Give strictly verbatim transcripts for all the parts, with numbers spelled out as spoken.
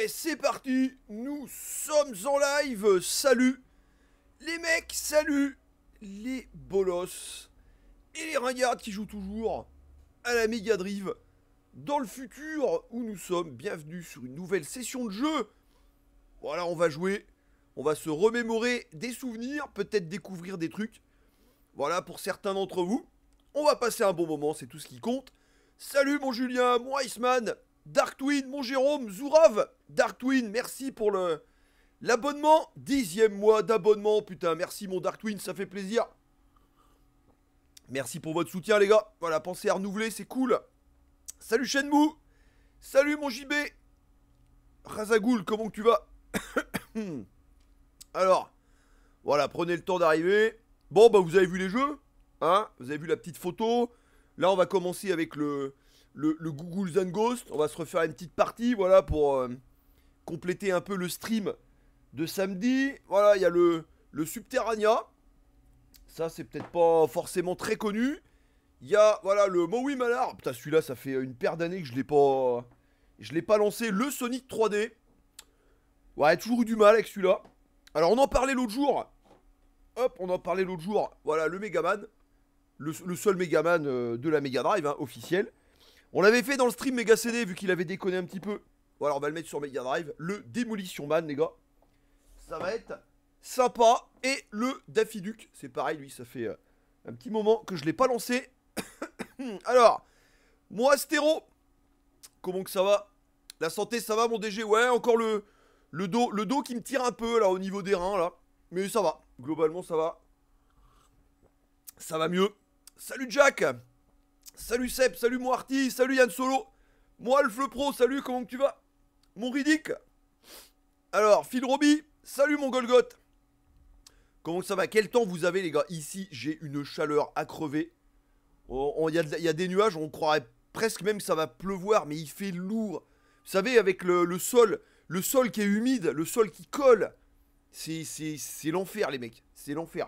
Allez, c'est parti. Nous sommes en live. Salut les mecs, salut les bolos et les ringards qui jouent toujours à la Mega Drive dans le futur où nous sommes. Bienvenue sur une nouvelle session de jeu. Voilà, on va jouer, on va se remémorer des souvenirs, peut-être découvrir des trucs. Voilà, pour certains d'entre vous, on va passer un bon moment, c'est tout ce qui compte. Salut mon Julien, mon Iceman, Dark Twin, mon Jérôme, Zourav, Dark Twin, merci pour le l'abonnement, dixième mois d'abonnement, putain, merci mon Dark Twin, ça fait plaisir. Merci pour votre soutien les gars, voilà, pensez à renouveler, c'est cool. Salut Shenmue, salut mon J B, Razagoul, comment tu vas? Alors, voilà, prenez le temps d'arriver. Bon, bah vous avez vu les jeux, hein? Vous avez vu la petite photo. Là, on va commencer avec le, le, le Google and Ghost. On va se refaire une petite partie, voilà, pour euh, compléter un peu le stream de samedi. Voilà, il y a le, le Subterranea. Ça, c'est peut-être pas forcément très connu. Il y a, voilà, le Maui Malar. Putain, celui-là, ça fait une paire d'années que je l'ai pas... Je l'ai pas lancé. Le Sonic trois D. Ouais, toujours eu du mal avec celui-là. Alors, on en parlait l'autre jour. Hop, on en parlait l'autre jour. Voilà, le Megaman. Le, le seul Megaman euh, de la Mega Drive, hein, officiel. On l'avait fait dans le stream Mega C D, vu qu'il avait déconné un petit peu. Voilà, on va le mettre sur Mega Drive. Le Demolition Man, les gars. Ça va être sympa. Et le Daffy Duck, c'est pareil, lui, ça fait euh, un petit moment que je l'ai pas lancé. Alors, moi, Stéro. Comment que ça va? La santé, ça va, mon D G? Ouais, encore le... Le dos, le dos qui me tire un peu là au niveau des reins là. Mais ça va. Globalement ça va. Ça va mieux. Salut Jack. Salut Seb. Salut Moarty. Salut Yann Solo. Moi Alf le Pro. Salut, comment tu vas? Mon Riddick. Alors, Phil Roby. Salut mon Golgoth. Comment ça va? Quel temps vous avez les gars? Ici j'ai une chaleur à crever. Il oh, y, y a des nuages. On croirait presque même que ça va pleuvoir. Mais il fait lourd. Vous savez avec le, le sol... Le sol qui est humide, le sol qui colle. C'est l'enfer les mecs. C'est l'enfer.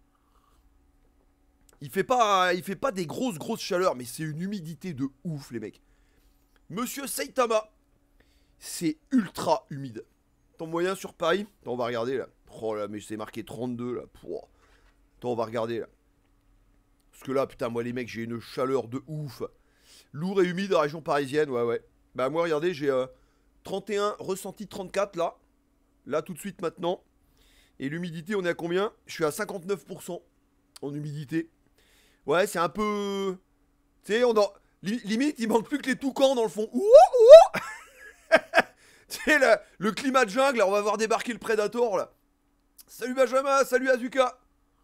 Il fait pas il fait pas des grosses grosses chaleurs, mais c'est une humidité de ouf les mecs. Monsieur Saitama. C'est ultra humide. Ton moyen sur Paris. Attends, on va regarder là. Oh là, mais c'est marqué trente-deux là. Pouah. Attends, on va regarder là. Parce que là, putain, moi les mecs, j'ai une chaleur de ouf. Lourd et humide, région parisienne, ouais ouais. Bah moi, regardez, j'ai... Euh, trente et un, ressenti trente-quatre là. Là tout de suite maintenant. Et l'humidité on est à combien? Je suis à cinquante-neuf pour cent en humidité. Ouais c'est un peu... Tu sais on a... Limite il manque plus que les toucans dans le fond. Ouah, ouah. Tu sais le, le climat de jungle là, on va voir débarquer le Predator là. Salut Benjamin, salut Azuka.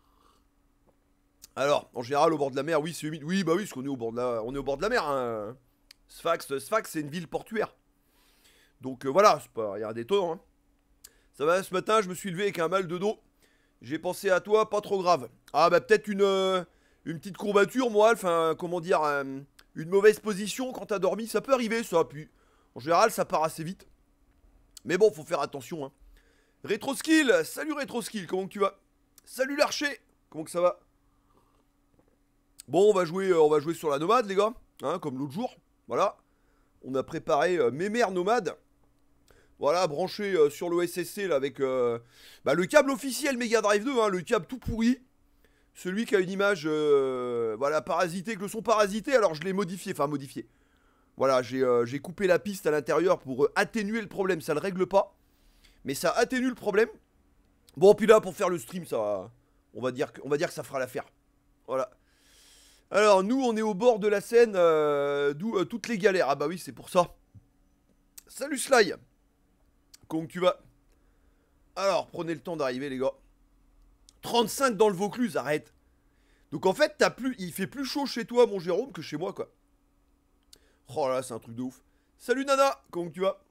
Alors en général au bord de la mer oui c'est humide. Oui bah oui parce qu'on est au bord de la, on est au bord de la mer hein. Sfax, Sfax c'est une ville portuaire. Donc euh, voilà, c'est pas, y a un détour. Hein. Ça va, ce matin, je me suis levé avec un mal de dos. J'ai pensé à toi, pas trop grave. Ah bah peut-être une, euh, une petite courbature, moi, enfin, comment dire, euh, une mauvaise position quand t'as dormi. Ça peut arriver, ça. Puis, en général, ça part assez vite. Mais bon, faut faire attention. Hein. Retroskill, salut Retroskill, comment que tu vas? Salut l'archer, comment que ça va? Bon, on va jouer, euh, on va jouer sur la nomade, les gars, hein, comme l'autre jour. Voilà. On a préparé euh, mes mères nomades. Voilà, branché euh, sur le S S C là avec euh, bah, le câble officiel Mega Drive deux, hein, le câble tout pourri. Celui qui a une image, euh, voilà, parasité, que le son parasité, alors je l'ai modifié, enfin modifié. Voilà, j'ai euh, coupé la piste à l'intérieur pour euh, atténuer le problème, ça le règle pas. Mais ça atténue le problème. Bon, puis là, pour faire le stream, ça, on va dire que, on va dire que ça fera l'affaire. Voilà. Alors, nous, on est au bord de la Seine, euh, d'où euh, toutes les galères. Ah bah oui, c'est pour ça. Salut Sly. Comment tu vas? Alors, prenez le temps d'arriver, les gars. trente-cinq dans le Vaucluse, arrête. Donc en fait, t'as plus, il fait plus chaud chez toi, mon Jérôme, que chez moi, quoi. Oh là, c'est un truc de ouf. Salut Nana, comment tu vas?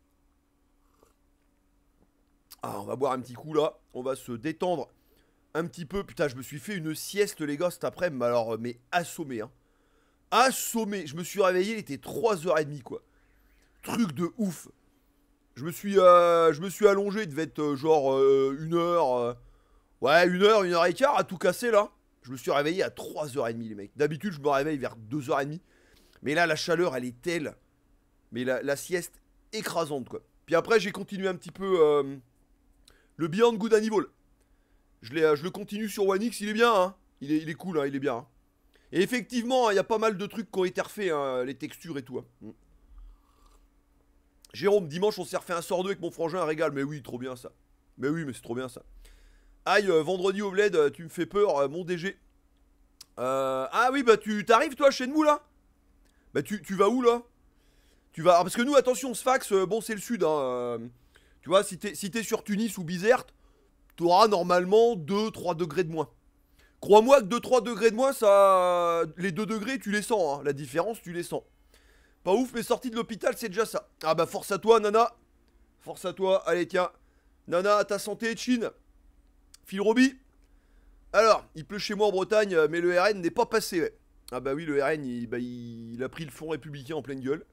Ah, on va boire un petit coup, là. On va se détendre un petit peu. Putain, je me suis fait une sieste, les gars, cet après-midi. Alors, mais assommé, hein. Assommé. Je me suis réveillé, il était trois heures trente, quoi. Truc de ouf. Je me suis, euh, je me suis allongé, il devait être euh, genre euh, une heure. Euh, ouais, une heure, une heure et quart à tout casser, là. Je me suis réveillé à trois heures trente, les mecs. D'habitude, je me réveille vers deux heures trente. Mais là, la chaleur, elle est telle. Mais la, la sieste écrasante, quoi. Puis après, j'ai continué un petit peu euh, le Beyond Good and Evil. Je, l'ai, euh, je le continue sur One X, il est bien, hein. Il est, il est cool, hein, il est bien. Hein. Et effectivement, il y a pas mal de trucs qui ont été refaits, hein, les textures et tout. Hein. Mm. Jérôme, dimanche, on s'est refait un sort deux avec mon frangin, un régal. Mais oui, trop bien ça. Mais oui, mais c'est trop bien ça. Aïe, euh, vendredi au bled, euh, tu me fais peur, euh, mon D G. Euh, ah oui, bah tu t'arrives toi chez nous là? Bah tu, tu vas où là? Tu vas. Ah, parce que nous, attention, Sfax, euh, bon, c'est le sud. Hein, euh, tu vois, si t'es si t'es sur Tunis ou Bizerte, t'auras normalement deux trois degrés de moins. Crois-moi que deux trois degrés de moins, ça. Les deux degrés, tu les sens. Hein, la différence, tu les sens. Pas ouf, mais sorti de l'hôpital, c'est déjà ça. Ah bah, force à toi, Nana. Force à toi. Allez, tiens. Nana, à ta santé, Chine. Phil Roby. Alors, il pleut chez moi en Bretagne, mais le R N n'est pas passé, ouais. Ah bah oui, le R N, il, bah, il, il a pris le front républicain en pleine gueule.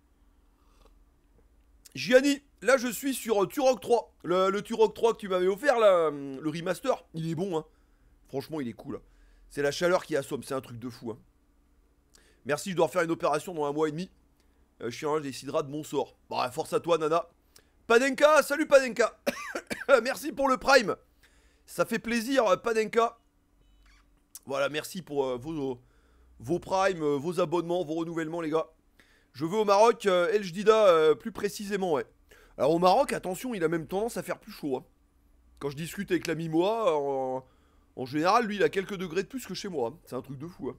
Gianni, là je suis sur Turok trois. Le, le Turok trois que tu m'avais offert, là, le remaster, il est bon, hein. Franchement, il est cool. Hein. C'est la chaleur qui assomme, c'est un truc de fou. Hein. Merci, je dois refaire une opération dans un mois et demi. Euh, Chirurgien décidera de mon sort. Bah, force à toi, Nana. Padenka, salut Padenka. Merci pour le Prime. Ça fait plaisir, Padenka. Voilà, merci pour euh, vos, vos primes, euh, vos abonnements, vos renouvellements, les gars. Je veux au Maroc, euh, El Jdida, euh, plus précisément, ouais. Alors au Maroc, attention, il a même tendance à faire plus chaud. Hein. Quand je discute avec l'ami Moa, en, en général, lui, il a quelques degrés de plus que chez moi. Hein. C'est un truc de fou. Hein.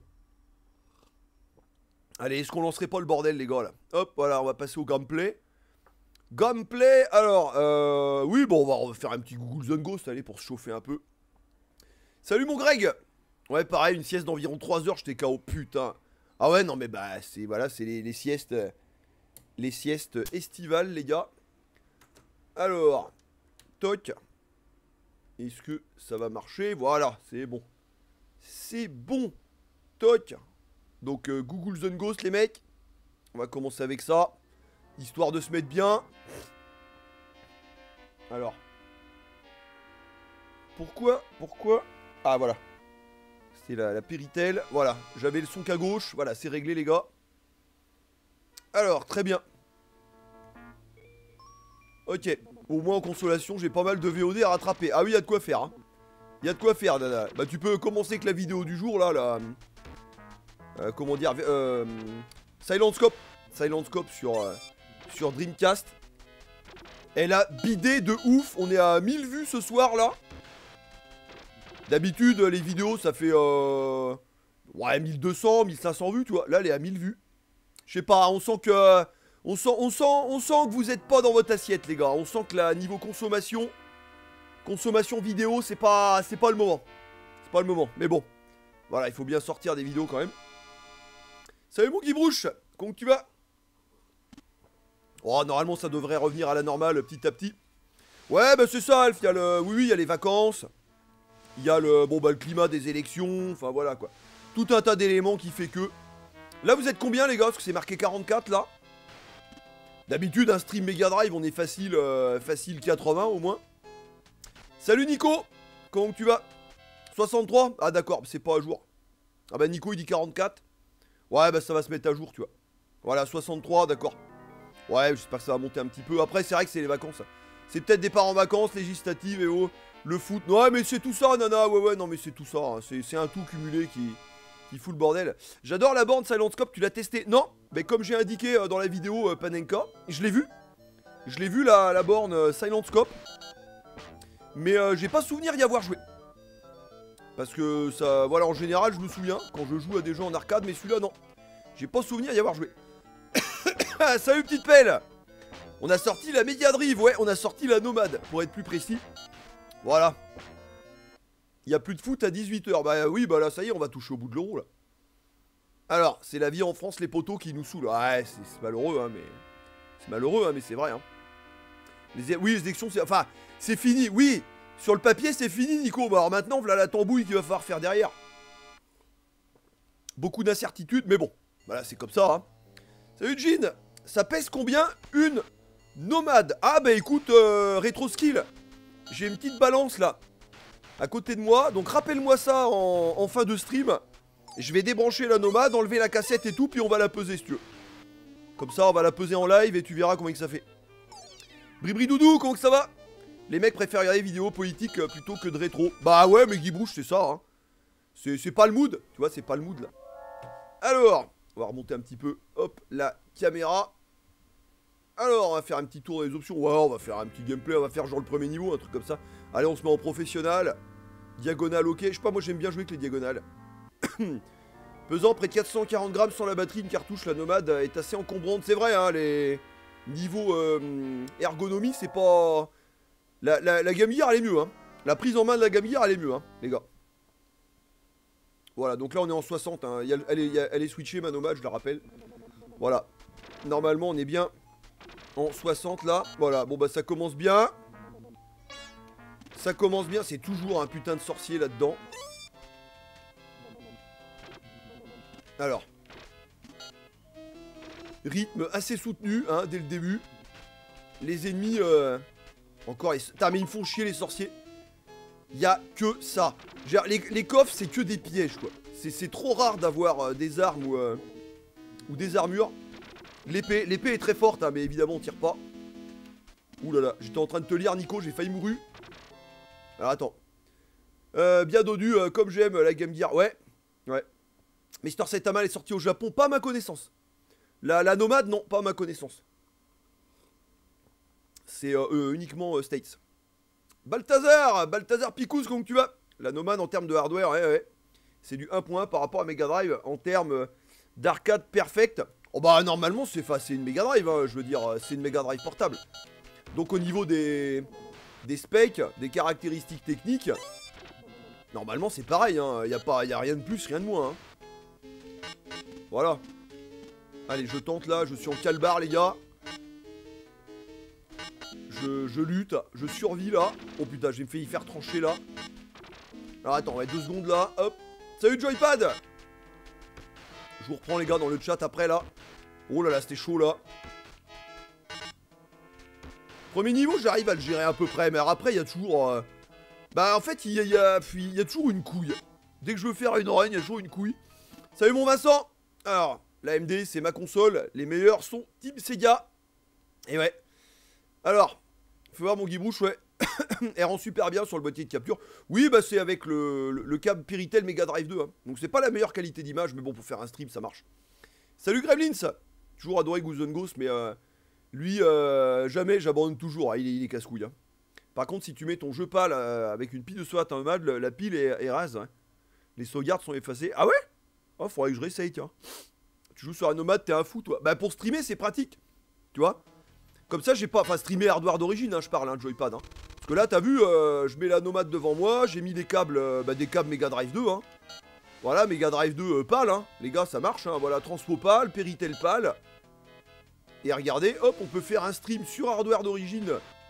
Allez, est-ce qu'on lancerait pas le bordel, les gars, là? Hop, voilà, on va passer au gameplay. Gameplay, alors, euh, oui, bon, on va, on va faire un petit Google Zone Ghost, allez, pour se chauffer un peu. Salut, mon Greg. Ouais, pareil, une sieste d'environ trois heures, j'étais K O, putain. Ah ouais, non, mais bah, c'est, voilà, c'est les, les siestes, les siestes estivales, les gars. Alors, toc. Est-ce que ça va marcher? Voilà, c'est bon. C'est bon. Toc. Donc, euh, Google Zone Ghost, les mecs. On va commencer avec ça. Histoire de se mettre bien. Alors. Pourquoi Pourquoi Ah, voilà. C'est la, la Péritel. Voilà. J'avais le son qu'à gauche. Voilà, c'est réglé, les gars. Alors, très bien. Ok. Au moins, en consolation, j'ai pas mal de V O D à rattraper. Ah oui, il y a de quoi faire. Hein. Il y a de quoi faire, Nana. Bah, tu peux commencer avec la vidéo du jour, là. là. Euh, comment dire euh, Silent Scope. Silent Scope sur... Euh, sur Dreamcast. Elle a bidé de ouf. On est à mille vues ce soir là. D'habitude les vidéos ça fait euh... ouais mille deux cents, mille cinq cents vues tu vois. Là elle est à mille vues. Je sais pas, on sent que on sent, on sent, on sent que vous êtes pas dans votre assiette les gars. On sent que là niveau consommation Consommation vidéo c'est pas c'est pas le moment. C'est pas le moment. Mais bon. Voilà il faut bien sortir des vidéos quand même. Salut mon Guybrouche. Comment tu vas? Oh, normalement, ça devrait revenir à la normale petit à petit. Ouais, bah c'est ça, Alf. Il y a le... Oui, oui, il y a les vacances. Il y a le... Bon, bah, le climat des élections. Enfin, voilà, quoi. Tout un tas d'éléments qui fait que... Là, vous êtes combien, les gars? Parce que c'est marqué quarante-quatre, là. D'habitude, un stream Mega Drive, on est facile, euh, facile quatre-vingts, au moins. Salut, Nico. Comment tu vas? soixante-trois? Ah, d'accord, c'est pas à jour. Ah bah, Nico, il dit quarante-quatre. Ouais, bah, ça va se mettre à jour, tu vois. Voilà, soixante-trois, d'accord. Ouais, j'espère que ça va monter un petit peu. Après, c'est vrai que c'est les vacances. C'est peut-être des parts en vacances, législatives et oh, le foot. Ouais, mais c'est tout ça, Nana. Ouais, ouais, non, mais c'est tout ça. Hein. C'est un tout cumulé qui, qui fout le bordel. J'adore la borne Silent Scope. Tu l'as testé? Non, mais comme j'ai indiqué euh, dans la vidéo euh, Panenka, je l'ai vu. Je l'ai vu, la, la borne euh, Silent Scope. Mais euh, j'ai pas souvenir d'y avoir joué. Parce que ça, voilà, en général, je me souviens quand je joue à des jeux en arcade, mais celui-là, non. J'ai pas souvenir d'y avoir joué. Salut petite pelle. On a sorti la Mega Drive, ouais, on a sorti la Nomade, pour être plus précis. Voilà. Il n'y a plus de foot à dix-huit heures. Bah oui, bah là, ça y est, on va toucher au bout de l'euro, là. Alors, c'est la vie en France, les poteaux qui nous saoulent. Ouais, c'est malheureux, hein, mais... C'est malheureux, hein, mais c'est vrai, hein. Les... Oui, les élections, c'est... Enfin, c'est fini, oui. Sur le papier, c'est fini, Nico. Bah alors maintenant, voilà la tambouille qu'il va falloir faire derrière. Beaucoup d'incertitudes, mais bon. Voilà, c'est comme ça, hein. Salut, Jean. Ça pèse combien une Nomade? Ah bah écoute, euh, Retro Skill, j'ai une petite balance là à côté de moi, donc rappelle-moi ça en, en fin de stream. Je vais débrancher la Nomade, enlever la cassette et tout, puis on va la peser si tu veux. Comme ça on va la peser en live et tu verras combien que ça fait. Bribri Doudou, comment que ça va? Les mecs préfèrent regarder des vidéos politiques euh, plutôt que de rétro. Bah ouais, mais Guy Brouche, c'est ça, hein. C'est pas le mood, tu vois, c'est pas le mood, là. Alors, on va remonter un petit peu, hop, la caméra. Alors, on va faire un petit tour des options. Ouais, on va faire un petit gameplay, on va faire genre le premier niveau, un truc comme ça. Allez, on se met en professionnel. Diagonale, ok. Je sais pas, moi j'aime bien jouer avec les diagonales. Pesant près de quatre cent quarante grammes sans la batterie, une cartouche, la nomade est assez encombrante. C'est vrai, hein, les niveaux euh, ergonomie, c'est pas... La, la, la Game Gear, elle est mieux, hein. La prise en main de la Game Gear, elle est mieux, hein, les gars. Voilà, donc là on est en soixante, hein. Il y a, elle, est, il y a, elle est switchée, ma nomade, je la rappelle. Voilà. Normalement, on est bien en soixante, là. Voilà, bon bah ça commence bien. Ça commence bien, c'est toujours un putain de sorcier là-dedans. Alors. Rythme assez soutenu, hein, dès le début. Les ennemis, euh, encore, ils... Putain, mais ils me font chier les sorciers. Il y a que ça. Les, les coffres, c'est que des pièges, quoi. C'est trop rare d'avoir euh, des armes ou, euh, ou des armures. L'épée, l'épée est très forte, hein, mais évidemment, on tire pas. Ouh là là, j'étais en train de te lire, Nico, j'ai failli mourir. Alors, attends. Euh, bien dodu, euh, comme j'aime la Game Gear. Ouais, ouais. Mister Saitama est sorti au Japon, pas à ma connaissance. La, la nomade, non, pas à ma connaissance. C'est euh, euh, uniquement euh, States. Balthazar, Balthazar Picous, comment tu vas? La nomade en termes de hardware, ouais, ouais. C'est du un point un par rapport à Mega Drive en termes euh, d'arcade perfect. Oh bah normalement c'est une Mega Drive, hein, je veux dire, c'est une Mega Drive portable. Donc au niveau des, des specs, des caractéristiques techniques, normalement c'est pareil, hein. Il n'y a, pas, y a rien de plus, rien de moins. Hein. Voilà. Allez, je tente là, je suis en calbar les gars. Je, je lutte, je survis là. Oh putain, j'ai failli faire trancher là. Alors attends, ouais, deux secondes là, hop. Salut Joypad. Je vous reprends les gars dans le chat après là. Oh là là, c'était chaud là. Premier niveau, j'arrive à le gérer à peu près, mais après il y a toujours... Euh... Bah en fait, il y a, y, a, y a toujours une couille. Dès que je veux faire une oreille, il y a toujours une couille. Salut mon Vincent. Alors, la A M D, c'est ma console. Les meilleurs sont Team Sega. Et ouais. Alors, faut voir mon Guybrouche, ouais. Elle rend super bien sur le boîtier de capture. Oui, bah c'est avec le, le, le câble Piritel Mega Drive deux. Hein. Donc c'est pas la meilleure qualité d'image, mais bon, pour faire un stream, ça marche. Salut Gremlins. Toujours adoré Goose Ghost, mais euh, lui, euh, jamais, j'abandonne toujours. Hein. Il est, il est casse-couille. Hein. Par contre, si tu mets ton jeu pâle euh, avec une pile de SWAT en mode, la pile est, est rase. Hein. Les sauvegardes sont effacées. Ah ouais? Oh, faudrait que je réessaye, tiens. Tu joues sur un nomade, t'es un fou, toi. Bah pour streamer, c'est pratique. Tu vois? Comme ça, j'ai pas... Enfin, streamer hardware d'origine, hein, je parle, hein, de joypad. Hein. Parce que là, t'as vu, euh, je mets la nomade devant moi, j'ai mis des câbles, euh, bah, des câbles Mega Drive deux, hein. Voilà, Mega Drive deux euh, pâle, hein. Les gars, ça marche, hein. Voilà, transpo pâle, Péritel pâle. Et regardez, hop, on peut faire un stream sur hardware d'origine.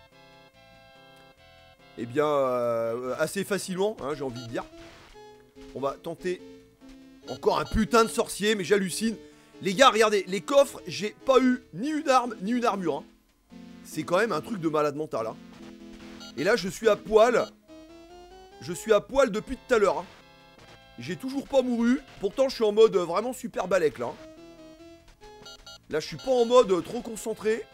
Eh bien, euh, assez facilement, hein, j'ai envie de dire. On va tenter encore un putain de sorcier, mais j'hallucine. Les gars, regardez, les coffres, j'ai pas eu ni une arme, ni une armure, hein. C'est quand même un truc de malade mental, hein. Et là, je suis à poil. Je suis à poil depuis tout à l'heure, hein. J'ai toujours pas mouru. Pourtant, je suis en mode vraiment super balèque, là. Là, je suis pas en mode trop concentré.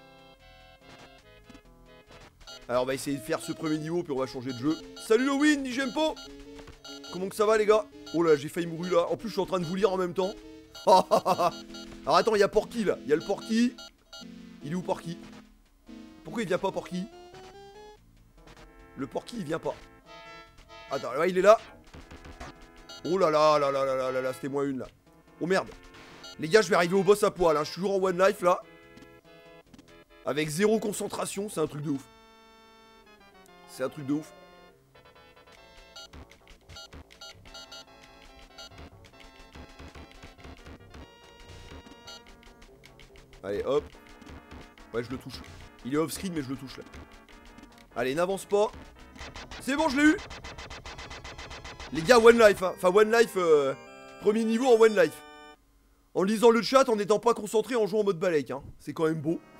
Alors, on va essayer de faire ce premier niveau, puis on va changer de jeu. Salut le win, Nijempo. Comment que ça va, les gars? Oh là, j'ai failli mourir, là. En plus, je suis en train de vous lire en même temps. Alors, attends, il y a Porky, là. Il y a le Porky. Il est où, Porky? Pourquoi il vient pas, Porky? Le Porky, il vient pas. Attends, là, il est là. Oh là là là là là là là là, c'était moins une, là. Oh merde. Les gars, je vais arriver au boss à poil, hein. Je suis toujours en one life, là. Avec zéro concentration, c'est un truc de ouf. C'est un truc de ouf. Allez, hop. Ouais, je le touche. Il est off-screen, mais je le touche, là. Allez, n'avance pas. C'est bon, je l'ai eu. Les gars, one life, hein. Enfin, one life, euh, premier niveau en one life. En lisant le chat, en n'étant pas concentré, en jouant en mode balèque, hein. C'est quand même beau.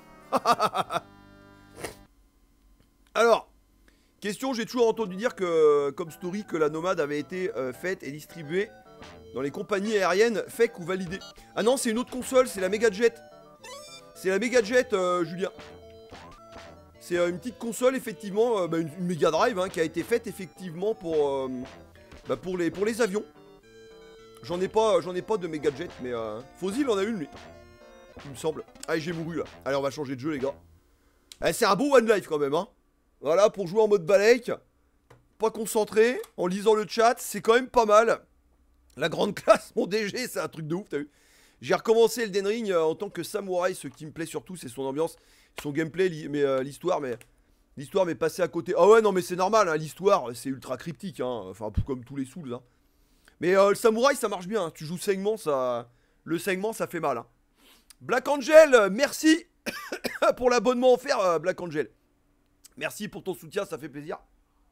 Alors, question, j'ai toujours entendu dire que, comme story, que la nomade avait été euh, faite et distribuée dans les compagnies aériennes fake ou validées. Ah non, c'est une autre console, c'est la Megajet. C'est la Megajet, euh, Julien. C'est euh, une petite console, effectivement, euh, bah, une, une Mega Drive, hein, qui a été faite, effectivement, pour, euh, bah, pour, les, pour les avions. J'en ai pas, j'en ai pas de Mega Jet, mais euh, Fozil en a une, lui. Il me semble. Allez, j'ai mouru, là. Allez, on va changer de jeu, les gars. Eh, c'est un beau One Life, quand même, hein. Voilà, pour jouer en mode balèque. Pas concentré, en lisant le chat, c'est quand même pas mal. La grande classe, mon D G, c'est un truc de ouf, t'as vu. J'ai recommencé Elden Ring euh, en tant que samouraï. Ce qui me plaît surtout, c'est son ambiance, son gameplay, mais euh, l'histoire, mais l'histoire m'est passée à côté. Ah ouais, non, mais c'est normal, hein, l'histoire, c'est ultra cryptique, hein, enfin, comme tous les Souls, hein. Mais euh, le samouraï, ça marche bien, hein. Tu joues saignement, ça... Le saignement, ça fait mal, hein. Black Angel, merci pour l'abonnement offert, euh, Black Angel. Merci pour ton soutien, ça fait plaisir.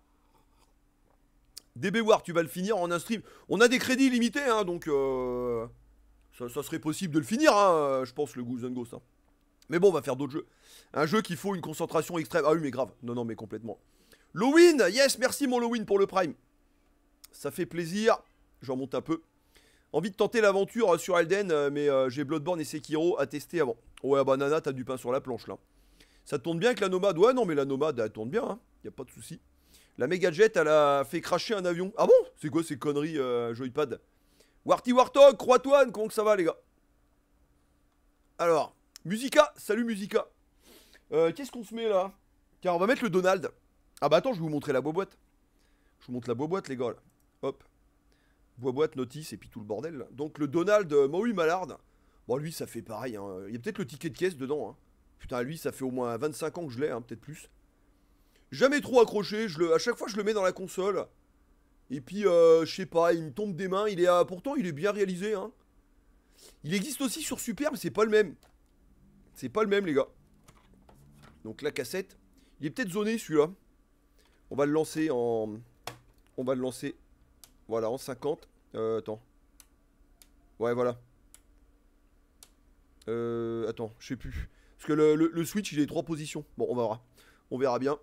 D B War, tu vas le finir en un stream. On a des crédits limités, hein, donc... Euh... Ça, ça serait possible de le finir, hein, je pense, le Ghouls and Ghosts. Hein. Mais bon, on va faire d'autres jeux. Un jeu qu'il faut une concentration extrême. Ah oui, mais grave. Non, non, mais complètement. Lowin, yes, merci mon Lowin pour le Prime. Ça fait plaisir. J'en monte un peu. Envie de tenter l'aventure sur Elden, mais euh, j'ai Bloodborne et Sekiro à tester avant. Ouais, bah Nana, t'as du pain sur la planche, là. Ça tourne bien avec la Nomade. Ouais, non, mais la Nomade, elle tourne bien, hein. Y a pas de souci. La Mega Jet, elle a fait cracher un avion. Ah bon? C'est quoi ces conneries, euh, Joypad? Warty Warthog, Croatoine, comment que ça va les gars? Alors, Musica, salut Musica. euh, Qu'est-ce qu'on se met là? Tiens, on va mettre le Donald. Ah bah attends, je vais vous montrer la boîte. Je vous montre la boîte les gars là. Hop. Boîte, notice et puis tout le bordel là. Donc le Donald euh, Maui Mallard. Bon lui ça fait pareil, hein. Il y a peut-être le ticket de caisse dedans, hein. Putain lui ça fait au moins vingt-cinq ans que je l'ai, hein, peut-être plus. Jamais trop accroché, je le... à chaque fois je le mets dans la console. Et puis, euh, je sais pas, il me tombe des mains. Il est, euh, pourtant, il est bien réalisé, hein. Il existe aussi sur Super, mais c'est pas le même. C'est pas le même, les gars. Donc, la cassette. Il est peut-être zoné, celui-là. On va le lancer en... On va le lancer... Voilà, en cinquante. Euh, attends. Ouais, voilà. Euh, attends, je sais plus. Parce que le, le, le Switch, il est trois positions. Bon, on verra. On verra bien.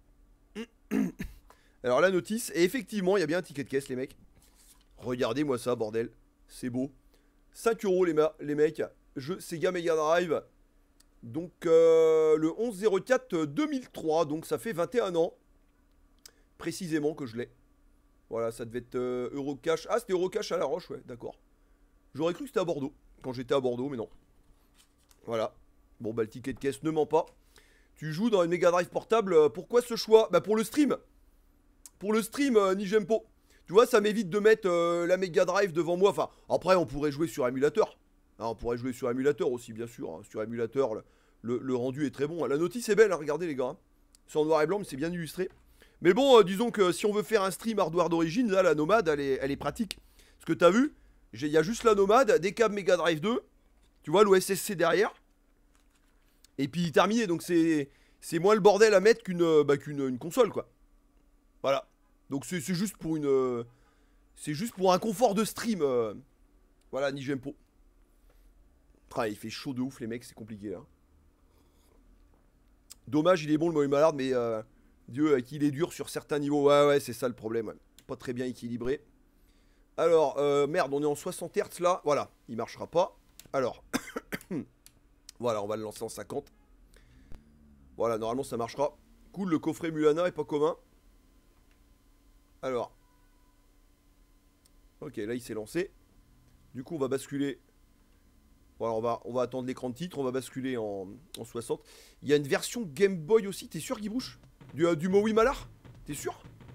Alors la notice, et effectivement il y a bien un ticket de caisse les mecs. Regardez-moi ça bordel, c'est beau. cinq euros les, les mecs, jeu Sega Mega Drive. Donc euh, le onze zéro quatre deux mille trois, donc ça fait vingt et un ans. Précisément que je l'ai. Voilà, ça devait être euh, Eurocash. Ah c'était Eurocash à La Roche, ouais d'accord. J'aurais cru que c'était à Bordeaux, quand j'étais à Bordeaux, mais non. Voilà, bon bah le ticket de caisse ne ment pas. Tu joues dans une Mega Drive portable, pourquoi ce choix? Bah pour le stream. Pour le stream, euh, Nijempo. Tu vois, ça m'évite de mettre euh, la Mega Drive devant moi. Enfin, après, on pourrait jouer sur émulateur. Hein, on pourrait jouer sur émulateur aussi, bien sûr. Hein. Sur émulateur, le, le, le rendu est très bon. La notice est belle, hein, regardez les gars. Hein. C'est en noir et blanc, mais c'est bien illustré. Mais bon, euh, disons que si on veut faire un stream hardware d'origine, là, la Nomade, elle est, elle est pratique. Parce que t'as vu, il y a juste la Nomade, des câbles Mega Drive deux. Tu vois, l'O S S C derrière. Et puis terminé. Donc c'est moins le bordel à mettre qu'une bah, qu'une une console, quoi. Voilà. Donc c'est juste pour une... Euh, c'est juste pour un confort de stream. Euh, voilà, Nijempo. Ah, il fait chaud de ouf les mecs, c'est compliqué là. Dommage, il est bon le Maui Mallard, mais... Euh, Dieu, euh, qu'il est dur sur certains niveaux. Ouais, ouais, c'est ça le problème. Ouais. Pas très bien équilibré. Alors, euh, merde, on est en soixante hertz là. Voilà, il marchera pas. Alors, voilà, on va le lancer en cinquante. Voilà, normalement ça marchera. Cool, le coffret Mulana est pas commun. Alors. Ok, là il s'est lancé. Du coup, on va basculer. Voilà, on va, on va attendre l'écran de titre. On va basculer en, en soixante. Il y a une version Game Boy aussi. T'es sûr, Guybouche? Du, euh, du Maui Mallard? T'es sûr?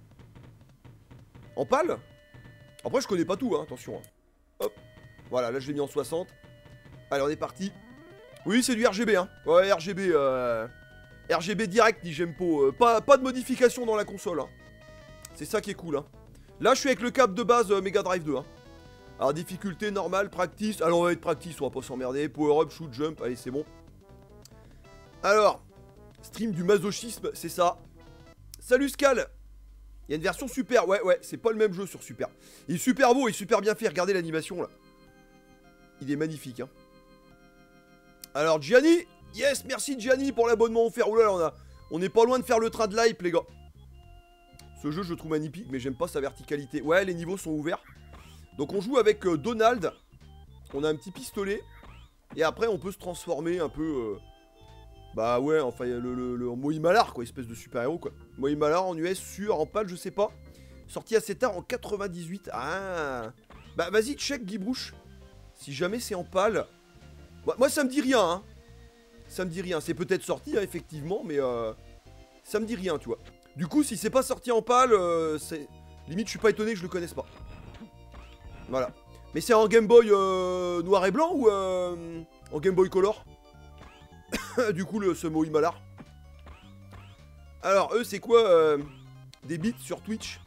En pâle? Après, je connais pas tout, hein, attention. Hein. Hop. Voilà, là je l'ai mis en soixante. Allez, on est parti. Oui, c'est du R G B, hein. Ouais, R G B. Euh... R G B direct, dit Gempo. Euh, pas, pas de modification dans la console, hein. C'est ça qui est cool, hein. Là, je suis avec le câble de base euh, Mega Drive deux, hein. Alors, difficulté normale, practice. Alors, on va être practice, on va pas s'emmerder. Power up, shoot, jump. Allez, c'est bon. Alors, stream du masochisme, c'est ça. Salut Scal. Il y a une version super. Ouais, ouais, c'est pas le même jeu sur super. Il est super beau, il est super bien fait. Regardez l'animation, là. Il est magnifique, hein. Alors, Gianni. Yes, merci Gianni pour l'abonnement offert. Oula, là, on, a... on est pas loin de faire le train de l'hype, les gars. Ce jeu, je le trouve magnifique, mais j'aime pas sa verticalité. Ouais, les niveaux sont ouverts. Donc, on joue avec euh, Donald. On a un petit pistolet. Et après, on peut se transformer un peu... Euh... Bah ouais, enfin, le, le, le Moïse Malar, quoi, espèce de super-héros, quoi. Moïse Malar en U S, sur, en pâle, je sais pas. Sorti assez tard, en quatre-vingt-dix-huit. Ah. Bah vas-y, check, Guybrouche. Si jamais c'est en pâle. Bah, moi, ça me dit rien, hein. Ça me dit rien. C'est peut-être sorti, hein, effectivement, mais euh, ça me dit rien, tu vois. Du coup, si c'est pas sorti en pâle, euh, c'est... Limite, je suis pas étonné que je le connaisse pas. Voilà. Mais c'est en Game Boy euh, noir et blanc ou euh, en Game Boy Color? Du coup, le, ce Moïse Malar. Alors, eux, c'est quoi euh, des bits sur Twitch?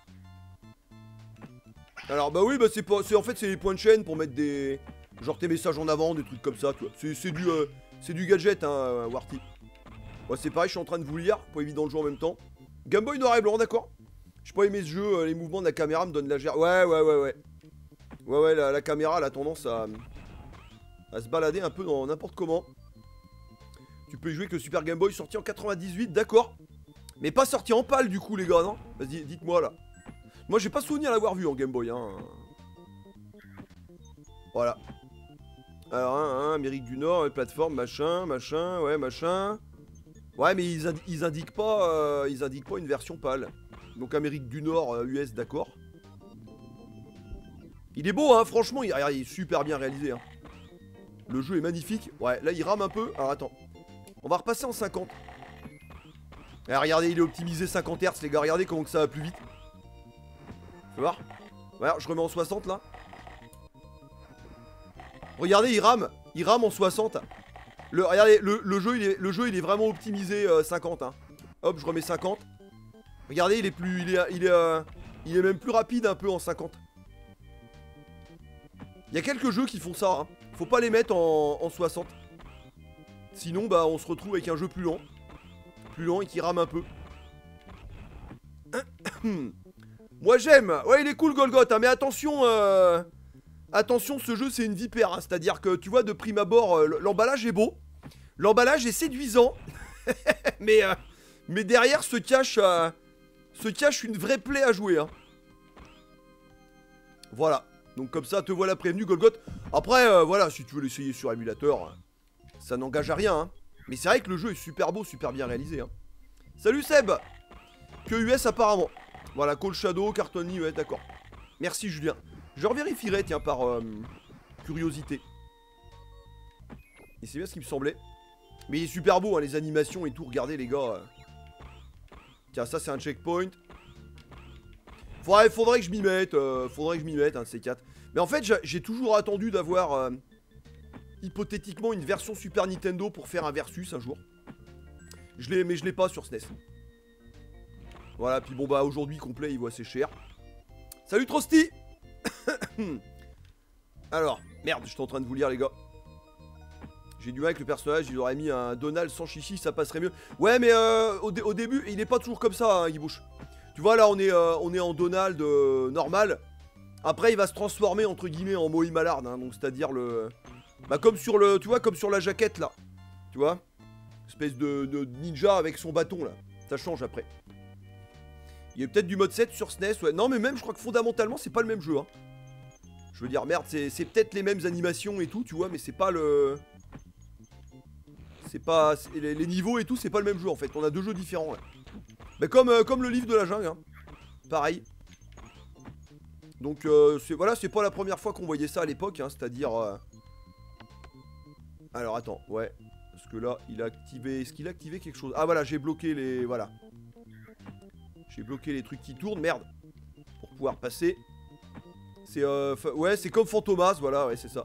Alors, bah oui, bah c'est pas... En fait, c'est les points de chaîne pour mettre des... Genre tes messages en avant, des trucs comme ça, tu vois. C'est du, euh, c'est du gadget, hein, Warty. Ouais, c'est pareil, je suis en train de vous lire, pas évident de jouer en même temps. Game Boy noir et blanc, d'accord. J'ai pas aimé ce jeu, euh, les mouvements de la caméra me donnent la gère. Ouais, ouais, ouais, ouais. Ouais, ouais, la, la caméra, elle a tendance à... à se balader un peu dans n'importe comment. Tu peux y jouer que Super Game Boy, sorti en quatre-vingt-dix-huit, d'accord. Mais pas sorti en pâle, du coup, les gars, non? Vas-y, dites-moi, là. Moi, j'ai pas souvenir l'avoir vu en Game Boy, hein. Voilà. Alors, hein, hein, Amérique du Nord, plateforme, machin, machin, ouais, machin. Ouais, mais ils, indi ils indiquent pas, euh, ils indiquent pas une version pâle. Donc Amérique du Nord, euh, U S, d'accord. Il est beau, hein, franchement, il, il est super bien réalisé. Hein. Le jeu est magnifique. Ouais, là, il rame un peu. Alors, attends. On va repasser en cinquante. Et regardez, il est optimisé cinquante hertz, les gars. Regardez comment que ça va plus vite. Tu vois? Ouais, je remets en soixante, là. Regardez, il rame. Il rame en soixante. Le, regardez, le, le, jeu, il est, le jeu, il est vraiment optimisé euh, cinquante. Hein. Hop, je remets cinquante. Regardez, il est plus... Il est, il est, euh, il est même plus rapide un peu en cinquante. Il y a quelques jeux qui font ça. Hein. Faut pas les mettre en, en soixante. Sinon, bah, on se retrouve avec un jeu plus lent. Plus lent et qui rame un peu. Moi, j'aime. Ouais, il est cool, Golgoth. Hein, mais attention... Euh... Attention, ce jeu c'est une vipère, hein, c'est-à-dire que tu vois de prime abord, euh, l'emballage est beau, l'emballage est séduisant, mais, euh, mais derrière se cache, euh, se cache une vraie plaie à jouer. Hein. Voilà, donc comme ça te voilà prévenu, Golgoth. Après, euh, voilà, si tu veux l'essayer sur émulateur, ça n'engage à rien. Hein. Mais c'est vrai que le jeu est super beau, super bien réalisé. Hein. Salut Seb. Que U S apparemment. Voilà, Call Shadow, Cartoni, ouais d'accord. Merci Julien. Je revérifierai, tiens, par euh, curiosité. Et c'est bien ce qui me semblait. Mais il est super beau, hein, les animations et tout. Regardez, les gars. Euh. Tiens, ça, c'est un checkpoint. Faudrait, faudrait que je m'y mette. Euh, faudrait que je m'y mette, un de ces quatre. Mais en fait, j'ai toujours attendu d'avoir, euh, hypothétiquement, une version Super Nintendo pour faire un versus un jour. Je l'ai, mais je l'ai pas sur S N E S. Voilà, puis bon, bah, aujourd'hui, complet, il vaut assez cher. Salut, Trosty. Alors, merde, j'étais en train de vous lire les gars. J'ai du mal avec le personnage, il aurait mis un Donald sans chichi, ça passerait mieux. Ouais mais euh, au, au début, il est pas toujours comme ça, hein, Guybouche. Tu vois là, on est, euh, on est en Donald euh, normal. Après, il va se transformer entre guillemets en Moïse Malar, hein, donc c'est-à-dire le... Bah comme sur le, tu vois, comme sur la jaquette là. Tu vois, espèce de, de ninja avec son bâton là. Ça change après. Il y a peut-être du mode sept sur S N E S, ouais. Non mais même je crois que fondamentalement c'est pas le même jeu hein. Je veux dire merde, c'est peut-être les mêmes animations et tout, tu vois, mais c'est pas le... C'est pas... Les, les niveaux et tout, c'est pas le même jeu en fait, on a deux jeux différents là. Bah comme, euh, comme le livre de la jungle, hein. Pareil. Donc euh, c'est voilà, c'est pas la première fois qu'on voyait ça à l'époque, hein, c'est-à-dire... Euh... Alors attends, ouais. Parce que là, il a activé... Est-ce qu'il a activé quelque chose? Ah voilà, j'ai bloqué les... Voilà. J'ai bloqué les trucs qui tournent, merde. Pour pouvoir passer. C'est euh... Ouais, c'est comme Fantomas, voilà, ouais, c'est ça.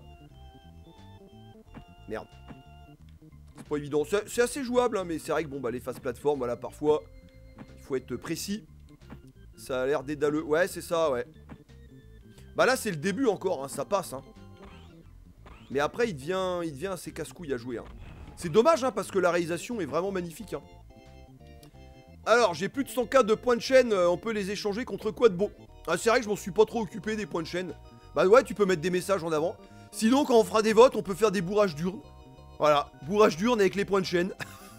Merde. C'est pas évident. C'est assez jouable, hein, mais c'est vrai que bon, bah, les phases plateforme, voilà, parfois, il faut être précis. Ça a l'air dédaleux. Ouais, c'est ça, ouais. Bah là, c'est le début encore, hein, ça passe, hein. Mais après, il devient, il devient assez casse-couille à jouer, hein. C'est dommage, hein, parce que la réalisation est vraiment magnifique, hein. Alors, j'ai plus de cent K de points de chaîne, euh, on peut les échanger contre quoi de beau? Ah, c'est vrai que je m'en suis pas trop occupé des points de chaîne. Bah ouais, tu peux mettre des messages en avant. Sinon, quand on fera des votes, on peut faire des bourrages d'urnes. Voilà, bourrage d'urnes avec les points de chaîne.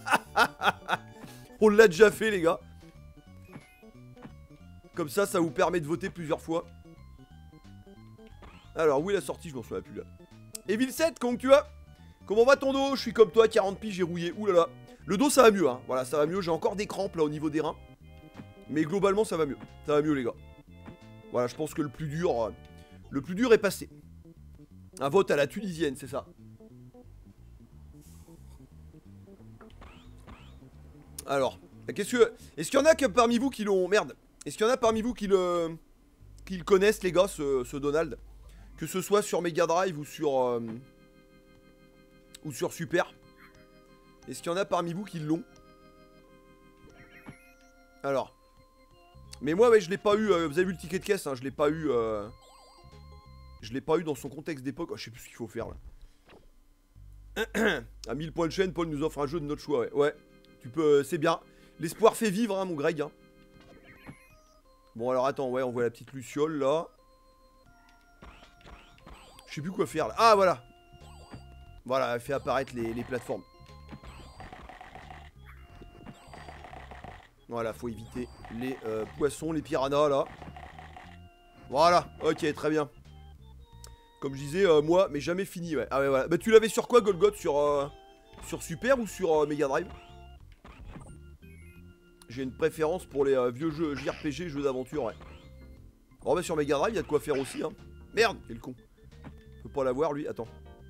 On l'a déjà fait, les gars. Comme ça, ça vous permet de voter plusieurs fois. Alors, où est la sortie? Je m'en souviens plus, là. Evil sept, comment tu vas? Comment va ton dos? Je suis comme toi, quarante piges, j'ai rouillé. Ouh là là. Le dos ça va mieux, hein. Voilà, ça va mieux. J'ai encore des crampes là au niveau des reins. Mais globalement ça va mieux. Ça va mieux les gars. Voilà, je pense que le plus dur... Euh, le plus dur est passé. Un vote à la tunisienne, c'est ça. Alors, qu'est-ce que... Est-ce qu'il y en a que parmi vous qui l'ont... Merde. Est-ce qu'il y en a parmi vous qui le... qui le connaissent les gars, ce, ce Donald? Que ce soit sur Mega Drive ou sur... Euh, ou sur Super. Est-ce qu'il y en a parmi vous qui l'ont? Alors. Mais moi, ouais, je l'ai pas eu... Euh, vous avez vu le ticket de caisse, hein, je l'ai pas eu... Euh, je l'ai pas eu dans son contexte d'époque. Oh, je sais plus ce qu'il faut faire, là. À mille points de chaîne, Paul nous offre un jeu de notre choix, ouais. Ouais, tu peux... Euh, c'est bien. L'espoir fait vivre, hein, mon Greg. Hein. Bon, alors, attends, ouais, on voit la petite Luciole, là. Je sais plus quoi faire, là. Ah, voilà. Voilà, elle fait apparaître les, les plateformes. Voilà, faut éviter les euh, poissons, les piranhas, là. Voilà, ok, très bien. Comme je disais, euh, moi, mais jamais fini, ouais. Ah ouais, voilà. Bah, tu l'avais sur quoi, Golgoth? Sur, euh, sur Super ou sur euh, Mega Drive? J'ai une préférence pour les euh, vieux jeux J R P G, jeux d'aventure, ouais. Oh, bah, sur Mega Drive, il y a de quoi faire aussi, hein. Merde, quel con. Je peux pas l'avoir, lui, attends.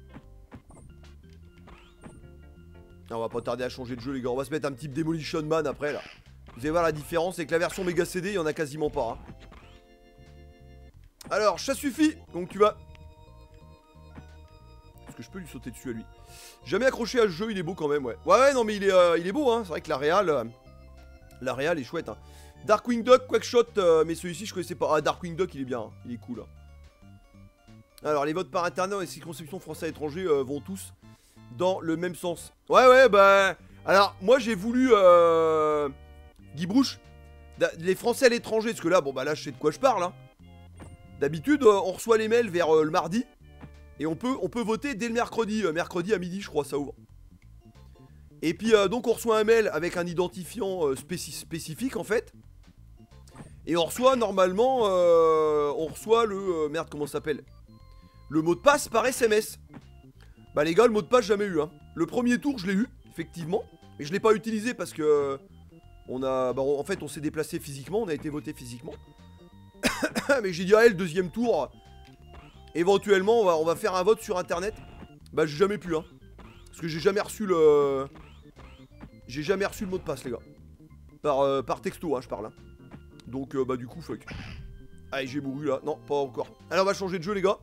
Ah, on va pas tarder à changer de jeu, les gars. On va se mettre un petit Demolition Man après, là. Vous allez voir la différence, c'est que la version Mega C D, il y en a quasiment pas, hein. Alors, ça suffit. Donc, tu vas... Est-ce que je peux lui sauter dessus à lui? Jamais accroché à ce jeu, il est beau quand même, ouais. Ouais, ouais, non, mais il est, euh, il est beau, hein. C'est vrai que la réal... Euh, la réal est chouette, hein. Darkwing Duck, Quackshot, euh, mais celui-ci, je connaissais pas. Ah, Darkwing Duck, il est bien, hein. Il est cool, hein. Alors, les votes par internet et circonscriptions français à l'étranger euh, vont tous dans le même sens. Ouais, ouais, bah... Alors, moi, j'ai voulu... Euh... Guy Brouche, les Français à l'étranger, parce que là, bon, bah là, je sais de quoi je parle, hein. D'habitude, euh, on reçoit les mails vers euh, le mardi. Et on peut, on peut voter dès le mercredi. Euh, mercredi à midi, je crois, ça ouvre. Et puis, euh, donc, on reçoit un mail avec un identifiant euh, spécif spécifique, en fait. Et on reçoit, normalement, euh, on reçoit le... Euh, merde, comment ça s'appelle? Le mot de passe par S M S. Bah, les gars, le mot de passe, jamais eu, hein. Le premier tour, je l'ai eu, effectivement. Mais je l'ai pas utilisé parce que... Euh, on a... Bah, en fait, on s'est déplacé physiquement. On a été voté physiquement. Mais j'ai dit, ah, le deuxième tour... Éventuellement, on va, on va faire un vote sur internet. Bah, j'ai jamais pu, hein. Parce que j'ai jamais reçu le... J'ai jamais reçu le mot de passe, les gars. Par, euh, par texto, hein, je parle. Hein. Donc, euh, bah, du coup, fuck. Allez, j'ai mouru, là. Non, pas encore. Alors, on va changer de jeu, les gars.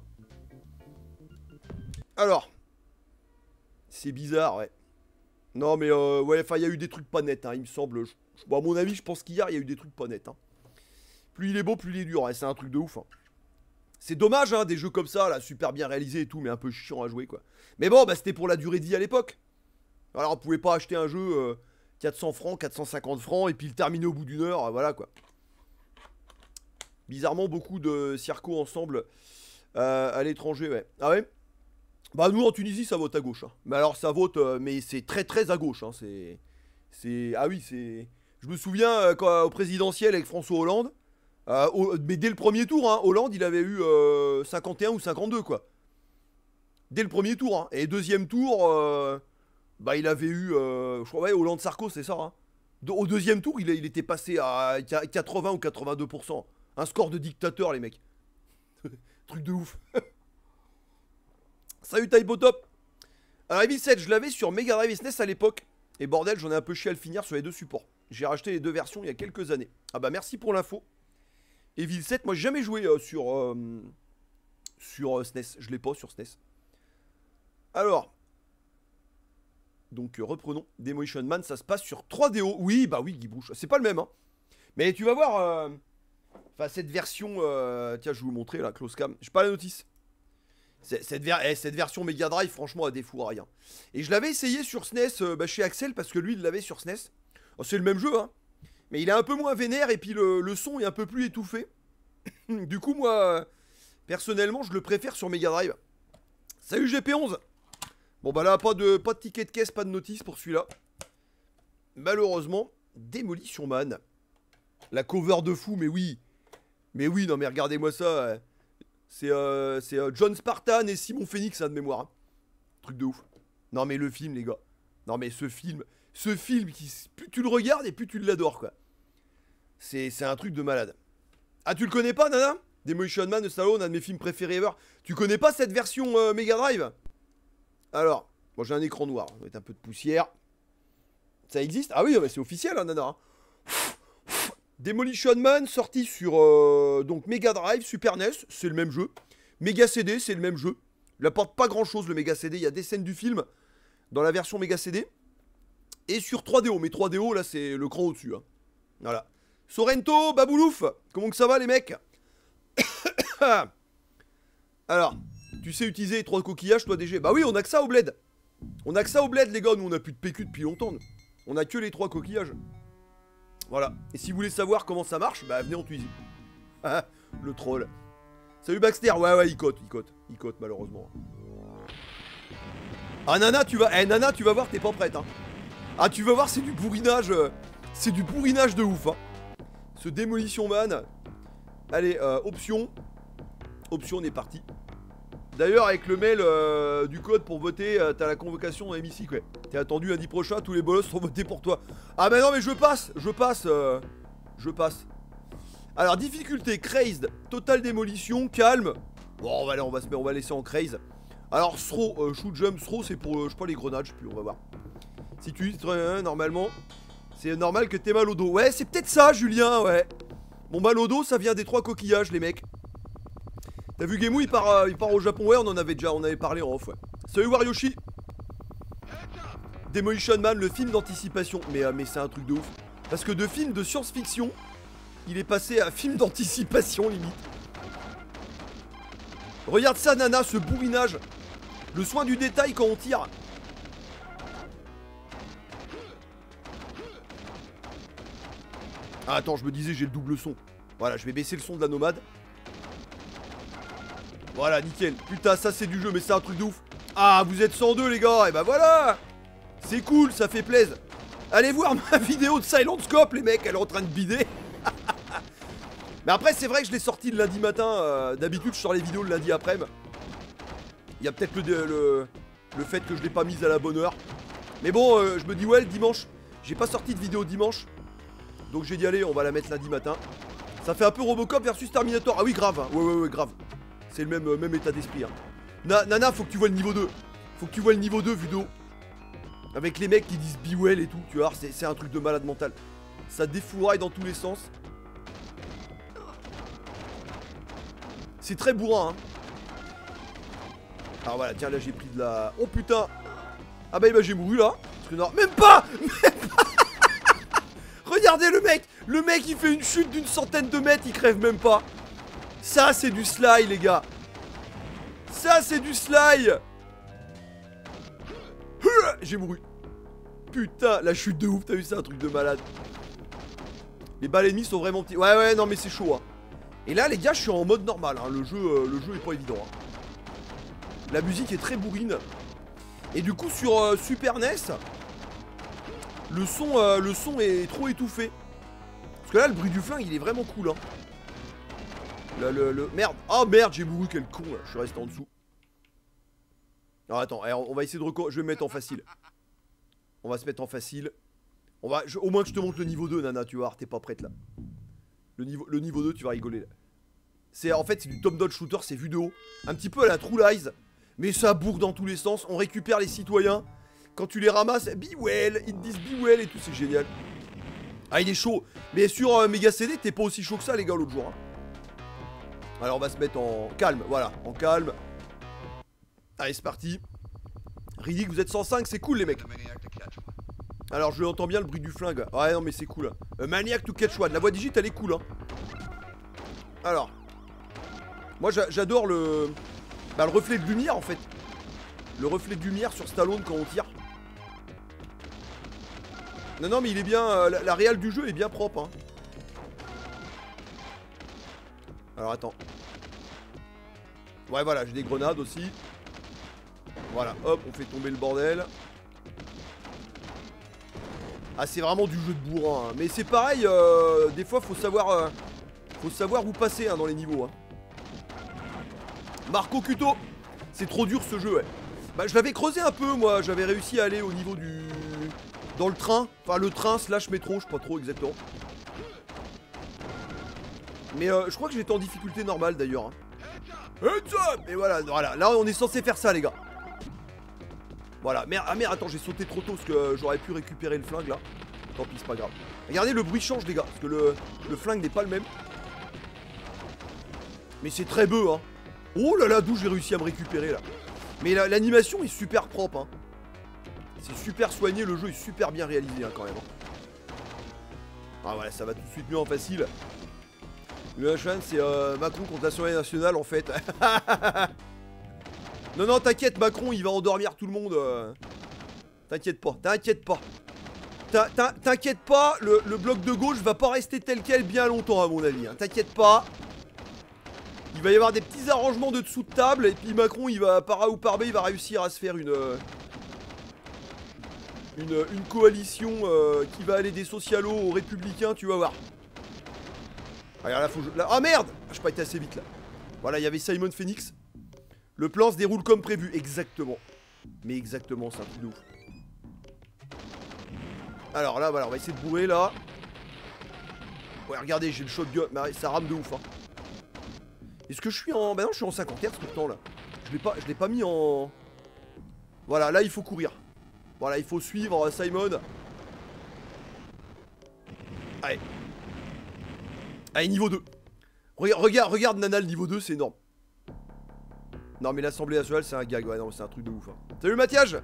Alors. C'est bizarre, ouais. Non, mais, euh, ouais, enfin, il y a eu des trucs pas nets, hein, il me semble. Je, je, bon, à mon avis, je pense qu'hier, il y a eu des trucs pas nets, hein. Plus il est beau, plus il est dur. Ouais, c'est un truc de ouf, hein. C'est dommage, hein, des jeux comme ça, là, super bien réalisés et tout, mais un peu chiant à jouer, quoi. Mais bon, bah, c'était pour la durée de vie à l'époque. Alors, on pouvait pas acheter un jeu euh, quatre cents francs, quatre cent cinquante francs, et puis le terminer au bout d'une heure, euh, voilà, quoi. Bizarrement, beaucoup de circos ensemble euh, à l'étranger, ouais. Ah ouais? Bah, nous, en Tunisie, ça vote à gauche, hein. Mais alors, ça vote, euh, mais c'est très, très à gauche, hein. C'est... C'est... Ah oui, c'est... Je me souviens, euh, quand, au présidentiel avec François Hollande, Euh, au, mais dès le premier tour, hein, Hollande, il avait eu euh, cinquante et un ou cinquante-deux, quoi. Dès le premier tour, hein. Et deuxième tour, euh, bah, il avait eu, euh, je crois, ouais, Hollande-Sarko, c'est ça, hein. De, au deuxième tour, il, il était passé à quatre-vingts ou quatre-vingt-deux pour cent. Un score de dictateur, les mecs. Truc de ouf. Salut, Typotop. Alors, Evil sept, je l'avais sur Mega Drive et S N E S à l'époque. Et bordel, j'en ai un peu chié à le finir sur les deux supports. J'ai racheté les deux versions il y a quelques années. Ah bah, merci pour l'info. Evil sept, moi j'ai jamais joué euh, sur, euh, sur euh, S N E S, je l'ai pas sur S N E S. Alors, donc euh, reprenons, Demolition Man, ça se passe sur trois D O. Oui, bah oui, Guy Brouche, c'est pas le même, hein. Mais tu vas voir, euh, enfin cette version, euh, tiens je vais vous montrer là, close cam, j'ai pas la notice. Cette, ver eh, cette version Mega Drive, franchement, elle défouraille, rien. Et je l'avais essayé sur S N E S euh, bah, chez Axel, parce que lui il l'avait sur S N E S. Oh, c'est le même jeu, hein. Mais il est un peu moins vénère et puis le, le son est un peu plus étouffé. Du coup, moi, personnellement, je le préfère sur Mega Drive. Salut G P onze. Bon, bah là, pas de, pas de ticket de caisse, pas de notice pour celui-là. Malheureusement, Demolition Man. La cover de fou, mais oui. Mais oui, non mais regardez-moi ça. C'est euh, euh, John Spartan et Simon Phoenix, hein, de mémoire. Hein. Truc de ouf. Non mais le film, les gars. Non mais ce film... Ce film, qui, plus tu le regardes et plus tu l'adores, quoi. C'est un truc de malade. Ah, tu le connais pas, Nana? Demolition Man de Stallone, un de mes films préférés ever. Tu connais pas cette version euh, Mega Drive? Alors, bon, j'ai un écran noir, ça va être un peu de poussière. Ça existe? Ah oui, c'est officiel, hein, Nana. Demolition Man, sorti sur euh, donc Mega Drive, Super N E S, c'est le même jeu. Mega C D, c'est le même jeu. Il apporte pas grand chose, le Mega C D. Il y a des scènes du film dans la version Mega C D. Et sur trois D O, mais trois D O, là, c'est le cran au-dessus. Hein. Voilà. Sorrento, Baboulouf, comment que ça va, les mecs? Alors, tu sais utiliser les trois coquillages, toi, D G? Bah oui, on a que ça au bled. On a que ça au bled, les gars. Nous, on a plus de P Q depuis longtemps. Nous. On a que les trois coquillages. Voilà. Et si vous voulez savoir comment ça marche, bah venez en Tunisie. Le troll. Salut Baxter. Ouais, ouais, il cote, il cote. Il cote, malheureusement. Ah, Nana, tu vas... Eh, Nana, tu vas voir, t'es pas prête, hein. Ah, tu vas voir, c'est du bourrinage. Euh... C'est du bourrinage de ouf, hein. Ce Demolition Man. Allez, euh, option. Option, on est parti. D'ailleurs, avec le mail euh, du code pour voter, euh, t'as la convocation dans l'hémicycle, ouais. T'es attendu lundi prochain, tous les bolos sont votés pour toi. Ah bah non, mais je passe, je passe, euh, je passe. Alors, difficulté, crazed, total démolition, calme. Bon, on va, aller, on va, se, on va laisser en craze. Alors, throw, euh, shoot jump, throw, c'est pour, euh, je sais pas, les grenades, je sais plus, on va voir. Si tu dis, euh, normalement, c'est normal que t'aies mal au dos. Ouais, c'est peut-être ça, Julien, ouais. Mon mal au dos, ça vient des trois coquillages, les mecs. T'as vu Gemou, il part, euh, il part au Japon, ouais, on en avait déjà, on avait parlé en off, ouais. Salut Waryoshi. Demolition Man, le film d'anticipation. Mais, euh, mais c'est un truc de ouf. Parce que de film de science-fiction, il est passé à film d'anticipation, limite. Regarde ça, Nana, ce bourrinage. Le soin du détail quand on tire. Ah, attends, je me disais, j'ai le double son. Voilà, je vais baisser le son de la nomade. Voilà, nickel. Putain, ça c'est du jeu, mais c'est un truc de ouf. Ah, vous êtes cent deux, les gars. Et bah voilà. C'est cool, ça fait plaisir. Allez voir ma vidéo de Silent Scope, les mecs. Elle est en train de bider. Mais après, c'est vrai que je l'ai sorti le lundi matin. Euh, D'habitude, je sors les vidéos le lundi après-midi. Il y a peut-être le, le, le fait que je l'ai pas mise à la bonne heure. Mais bon, euh, je me dis, ouais, le dimanche. J'ai pas sorti de vidéo dimanche. Donc j'ai dit, allez, on va la mettre lundi matin. Ça fait un peu Robocop versus Terminator. Ah oui, grave. Hein. Ouais, ouais, ouais, grave. C'est le même, euh, même état d'esprit. Hein. Na Nana, faut que tu vois le niveau deux. Faut que tu vois le niveau deux, vu d'eau. Avec les mecs qui disent be well et tout. Tu vois, c'est un truc de malade mental. Ça défouraille dans tous les sens. C'est très bourrin, hein. Alors voilà, tiens, là j'ai pris de la... Oh putain. Ah bah, bah j'ai mouru là. Parce que non, même pas, même pas. Regardez le mec. Le mec il fait une chute d'une centaine de mètres, il crève même pas. Ça c'est du slide, les gars. Ça c'est du slide. J'ai mouru. Putain, la chute de ouf, t'as vu ça, un truc de malade. Les balles ennemies sont vraiment petits. Ouais ouais, non mais c'est chaud, hein. Et là les gars, je suis en mode normal, hein. Le jeu, euh, le jeu est pas évident, hein. La musique est très bourrine. Et du coup sur euh, Super N E S, le son, euh, le son est trop étouffé. Parce que là le bruit du flingue il est vraiment cool, hein. Le, le, le... Merde. Oh merde, j'ai mouru, quel con là. Je suis resté en dessous. Alors attends, on va essayer de record. Je vais me mettre en facile. On va se mettre en facile. On va... Je... Au moins que je te montre le niveau deux, Nana, tu vois, t'es pas prête là. Le niveau... le niveau deux, tu vas rigoler là. C'est en fait c'est du top dodge shooter, c'est vu de haut. Un petit peu à la True Lies. Mais ça bourre dans tous les sens. On récupère les citoyens. Quand tu les ramasses, be well, ils te disent be well et tout, c'est génial. Ah, il est chaud. Mais sur euh, Mega C D, t'es pas aussi chaud que ça, les gars, l'autre jour, hein. Alors on va se mettre en calme, voilà, en calme. Allez, c'est parti. Riddick, vous êtes cent cinq, c'est cool les mecs. Alors je entends bien le bruit du flingue. Ouais non mais c'est cool. euh, Maniac to catch one, la voix digite elle est cool, hein. Alors moi j'adore le... Bah le reflet de lumière en fait. Le reflet de lumière sur Stallone quand on tire. Non non mais il est bien, euh, la, la réal du jeu est bien propre, hein. Alors attends. Ouais voilà, j'ai des grenades aussi. Voilà, hop, on fait tomber le bordel. Ah c'est vraiment du jeu de bourrin, hein. Mais c'est pareil, euh, des fois faut savoir euh, faut savoir où passer, hein, dans les niveaux, hein. Marco Cuto. C'est trop dur ce jeu, ouais. Bah je l'avais creusé un peu moi, j'avais réussi à aller au niveau du... Dans le train, enfin le train slash métro, je sais pas trop exactement. Mais euh, je crois que j'étais en difficulté normale d'ailleurs. Hein. Et voilà, voilà, là on est censé faire ça les gars. Voilà, merde, ah merde, attends, j'ai sauté trop tôt parce que euh, j'aurais pu récupérer le flingue là. Tant pis, c'est pas grave. Regardez, le bruit change les gars, parce que le, le flingue n'est pas le même. Mais c'est très beau hein. Oh là là, d'où j'ai réussi à me récupérer là. Mais l'animation la, est super propre hein. C'est super soigné, le jeu est super bien réalisé hein, quand même. Ah ouais, ça va tout de suite mieux en facile. Le H un c'est euh, Macron contre l'Assemblée nationale en fait. Non non t'inquiète Macron il va endormir tout le monde. euh. T'inquiète pas, t'inquiète pas. T'inquiète pas, le, le bloc de gauche va pas rester tel quel bien longtemps à mon avis. Hein. T'inquiète pas. Il va y avoir des petits arrangements de dessous de table. Et puis Macron il va par A ou par B il va réussir à se faire une Une, une coalition euh, qui va aller des socialos aux républicains, tu vas voir. Regarde là, faut que je... là... Ah merde, j'ai pas été assez vite là. Voilà, il y avait Simon Phoenix. Le plan se déroule comme prévu, exactement. Mais exactement, c'est un truc de ouf. Alors là, voilà, on va essayer de bourrer là. Ouais, regardez, j'ai le shotgun, mais ça rame de ouf. Hein. Est-ce que je suis en... Bah non, je suis en cinquante hertz tout le temps là. Je l'ai pas, je l'ai pas mis en... Voilà, là il faut courir. Voilà, il faut suivre Simon. Allez. Allez, niveau deux. Regarde, regarde, regarde Nana, le niveau deux, c'est énorme. Non, mais l'Assemblée nationale, c'est un gag. Ouais, non, c'est un truc de ouf. Hein. Salut Mathias.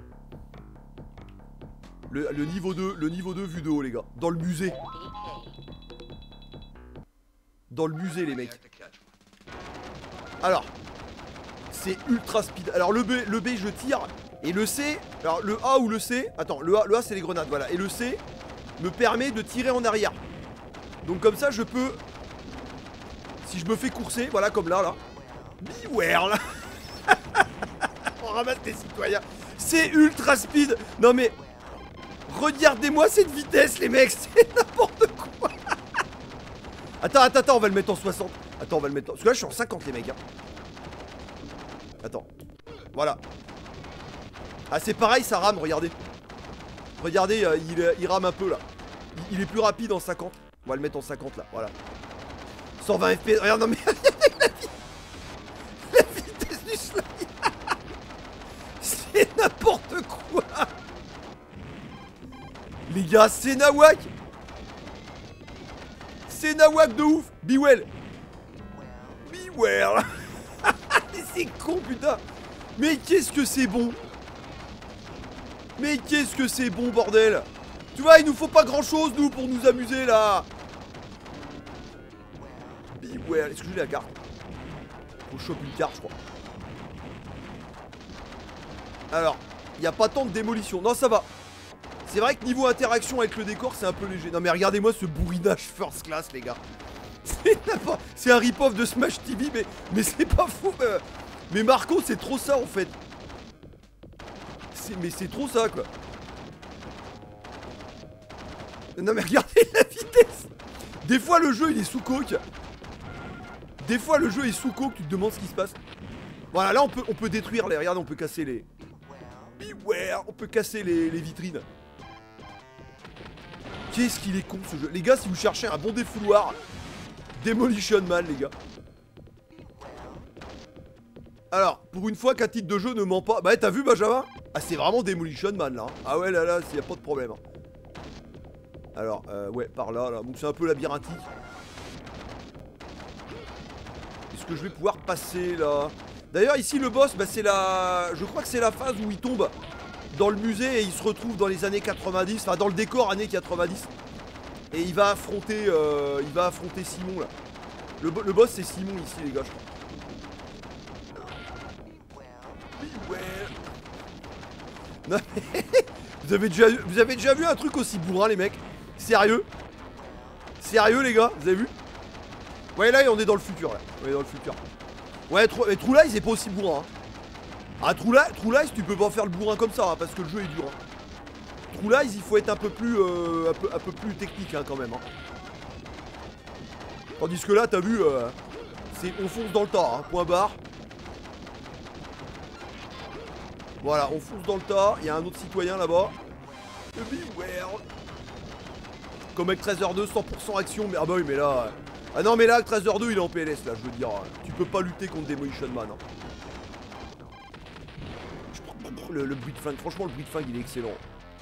le, le niveau deux, le niveau deux vu de haut, les gars. Dans le musée. Dans le musée, les mecs. Alors. C'est ultra speed. Alors, le B, le B, je tire. Et le C, alors le A ou le C, attends, le A, le A c'est les grenades, voilà. Et le C me permet de tirer en arrière. Donc comme ça je peux, si je me fais courser, voilà comme là, là. Beware là. On ramasse des citoyens. C'est ultra speed. Non mais, regardez-moi cette vitesse les mecs, c'est n'importe quoi. Attends, attends, attends, on va le mettre en soixante. Attends, on va le mettre en... Parce que là je suis en cinquante les mecs. Hein. Attends, voilà. Ah c'est pareil, ça rame, regardez. Regardez, euh, il, il rame un peu là. Il, il est plus rapide en cinquante. On va le mettre en cinquante là, voilà. cent vingt F P S, regarde, non mais la, la vitesse du slide. C'est n'importe quoi. Les gars, c'est nawak. C'est nawak de ouf. Bewell. Beware. C'est con putain. Mais qu'est-ce que c'est bon. Mais qu'est-ce que c'est bon bordel. Tu vois il nous faut pas grand chose nous pour nous amuser là. Beware. Est-ce que j'ai la carte? Faut choper une carte je crois. Alors il n'y a pas tant de démolition. Non ça va. C'est vrai que niveau interaction avec le décor c'est un peu léger. Non mais regardez-moi ce bourrinage first class les gars. C'est un rip-off de Smash T V mais, mais c'est pas faux. Mais, mais Marco c'est trop ça en fait. Mais c'est trop ça quoi. Non mais regardez la vitesse. Des fois le jeu il est sous coque. Des fois le jeu est sous coque. Tu te demandes ce qui se passe. Voilà là on peut, on peut détruire les... Regardez on peut casser les... Beware. On peut casser les, les vitrines. Qu'est-ce qu'il est con ce jeu. Les gars si vous cherchez un bon défouloir, Demolition Man les gars. Alors, pour une fois qu'un titre de jeu ne ment pas... Bah t'as vu Benjamin? Ah c'est vraiment Demolition Man là. Ah ouais là là, y a pas de problème. Alors, euh, ouais, par là, là. Donc c'est un peu labyrinthique. Est-ce que je vais pouvoir passer là? D'ailleurs ici le boss, bah c'est la... Je crois que c'est la phase où il tombe dans le musée et il se retrouve dans les années quatre-vingt-dix. Enfin dans le décor années quatre-vingt-dix. Et il va affronter... Euh, il va affronter Simon là. Le, le boss c'est Simon ici les gars je crois. Non, mais vous, avez déjà, vous avez déjà vu un truc aussi bourrin les mecs? Sérieux? Sérieux les gars? Vous avez vu? Ouais là on est dans le futur là. On est dans le futur. Ouais True, True Lies c'est pas aussi bourrin hein. Ah True Lies, True Lies tu peux pas faire le bourrin comme ça hein, parce que le jeu est dur hein. True Lies il faut être un peu plus euh, un, peu, un peu plus technique hein, quand même hein. Tandis que là t'as vu euh, c'est on fonce dans le tas hein, point barre. Voilà, on fonce dans le tas, il y a un autre citoyen là-bas. Beware. Comme avec Treasure deux, cent pour cent action. Mais ah bah oui, mais là. Ah non, mais là, Treasure deux, il est en P L S là, je veux dire. Tu peux pas lutter contre Demolition Man. Hein. Le, le bruit de flingue, franchement, le bruit de flingue, il est excellent.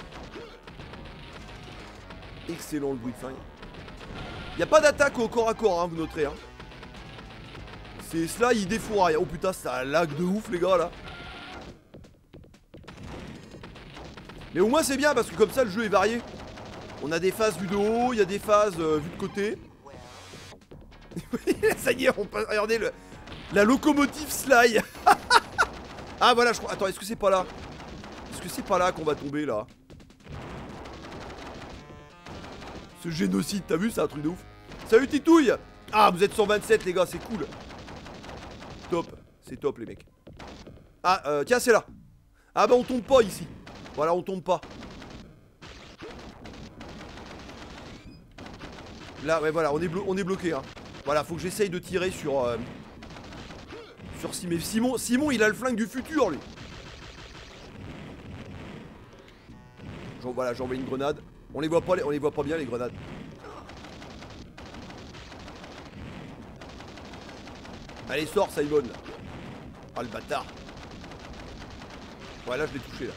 Excellent le bruit de flingue. Y a pas d'attaque au corps à corps, hein, vous noterez. Hein. C'est cela, il défouraille. Oh putain, ça lag de ouf, les gars là. Mais au moins, c'est bien parce que comme ça, le jeu est varié. On a des phases vues de haut, il y a des phases euh, vues de côté. Ça y est, on passe. Regardez le, la locomotive Sly. Ah voilà, je crois. Attends, est-ce que c'est pas là? Est-ce que c'est pas là qu'on va tomber là? Ce génocide, t'as vu, c'est un truc de ouf. Salut Titouille. Ah, vous êtes cent vingt-sept les gars, c'est cool. Top, c'est top les mecs. Ah, euh, tiens, c'est là. Ah bah on tombe pas ici. Voilà, on tombe pas. Là, ouais, voilà, on est, blo on est bloqué. Hein. Voilà, faut que j'essaye de tirer sur... Euh, sur Simon. Simon. Simon, il a le flingue du futur, lui. Genre, voilà, j'envoie une grenade. On les voit pas, on les voit pas bien, les grenades. Allez, sors, Simon. Ah, le bâtard. Ouais, là, je l'ai touché, là.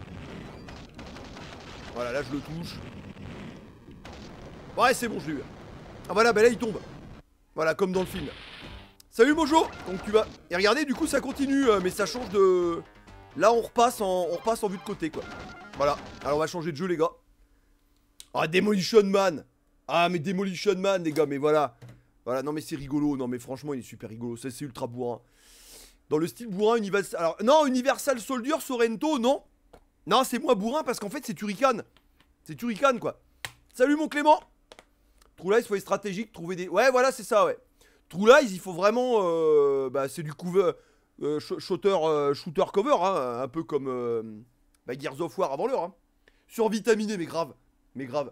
Voilà, là, je le touche. Ouais, c'est bon, je l'ai eu. Ah, voilà, bah là, il tombe. Voilà, comme dans le film. Salut, Mojo. Donc, tu vas... Et regardez, du coup, ça continue, euh, mais ça change de... Là, on repasse en, on repasse en vue de côté, quoi. Voilà. Alors, on va changer de jeu, les gars. Ah, Demolition Man. Ah, mais Demolition Man, les gars, mais voilà. Voilà, non, mais c'est rigolo. Non, mais franchement, il est super rigolo. Ça, c'est ultra bourrin. Dans le style bourrin, Universal... Alors, non, Universal Soldier, Sorrento, non. Non, c'est moins bourrin parce qu'en fait, c'est Turrican. C'est Turrican, quoi. Salut, mon Clément. True Lies, il faut être stratégique, trouver des... Ouais, voilà, c'est ça, ouais. True Lies, il faut vraiment... Euh, bah, c'est du cover... Euh, shooter, euh, shooter cover, hein, un peu comme... Euh, bah, Gears of War avant l'heure, hein. Survitaminé, mais grave. Mais grave.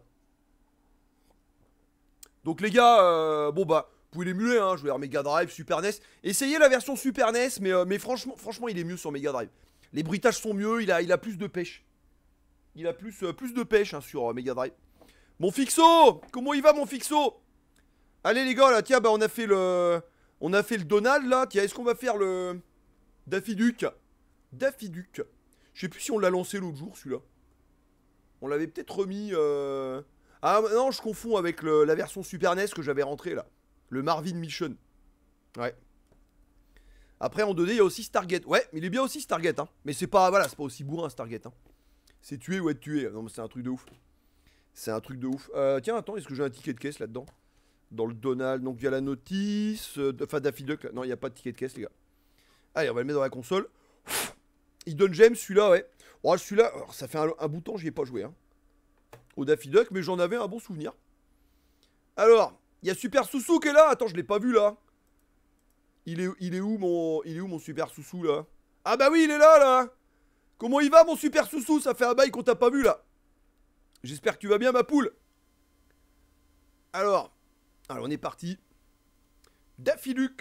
Donc, les gars, euh, bon, bah... Vous pouvez l'émuler, hein, je veux dire, Mega Drive, Super N E S. Essayez la version Super N E S, mais, euh, mais franchement, franchement, il est mieux sur Mega Drive. Les bruitages sont mieux, il a, il a plus de pêche. Il a plus, euh, plus de pêche hein, sur euh, Mega Drive. Mon Fixo! Comment il va, mon Fixo? Allez, les gars, là, tiens, bah, on a fait le... On a fait le Donald, là. Tiens, est-ce qu'on va faire le... Daffy Duck? Daffy Duck. Je sais plus si on l'a lancé l'autre jour, celui-là. On l'avait peut-être remis... Euh... Ah, non, je confonds avec le, la version Super N E S que j'avais rentrée, là. Le Marvin Mission. Ouais. Après, en deux D, il y a aussi Stargate. Ouais, mais il est bien aussi, Stargate, hein. Mais c'est pas... Voilà, c'est pas aussi bourrin, Stargate, hein. C'est tuer ou être tué. Non, mais c'est un truc de ouf. C'est un truc de ouf. Euh, tiens, attends, est-ce que j'ai un ticket de caisse là-dedans? Dans le Donald, donc via la notice. Euh, enfin, Daffy Duck. Là. Non, il n'y a pas de ticket de caisse, les gars. Allez, on va le mettre dans la console. Hidden Gem, celui-là, ouais. Oh, celui-là, ça fait un, un bout de temps, j'y ai pas joué, hein. Au Daffy Duck, mais j'en avais un bon souvenir. Alors, il y a Super Soussou qui est là. Attends, je l'ai pas vu, là. Il est, il est où, mon, il est où, mon Super Soussou, là? Ah bah oui, il est là, là. Comment il va, mon Super Soussou? Ça fait un bail qu'on t'a pas vu, là. J'espère que tu vas bien, ma poule. Alors, alors on est parti. Daffy Duck.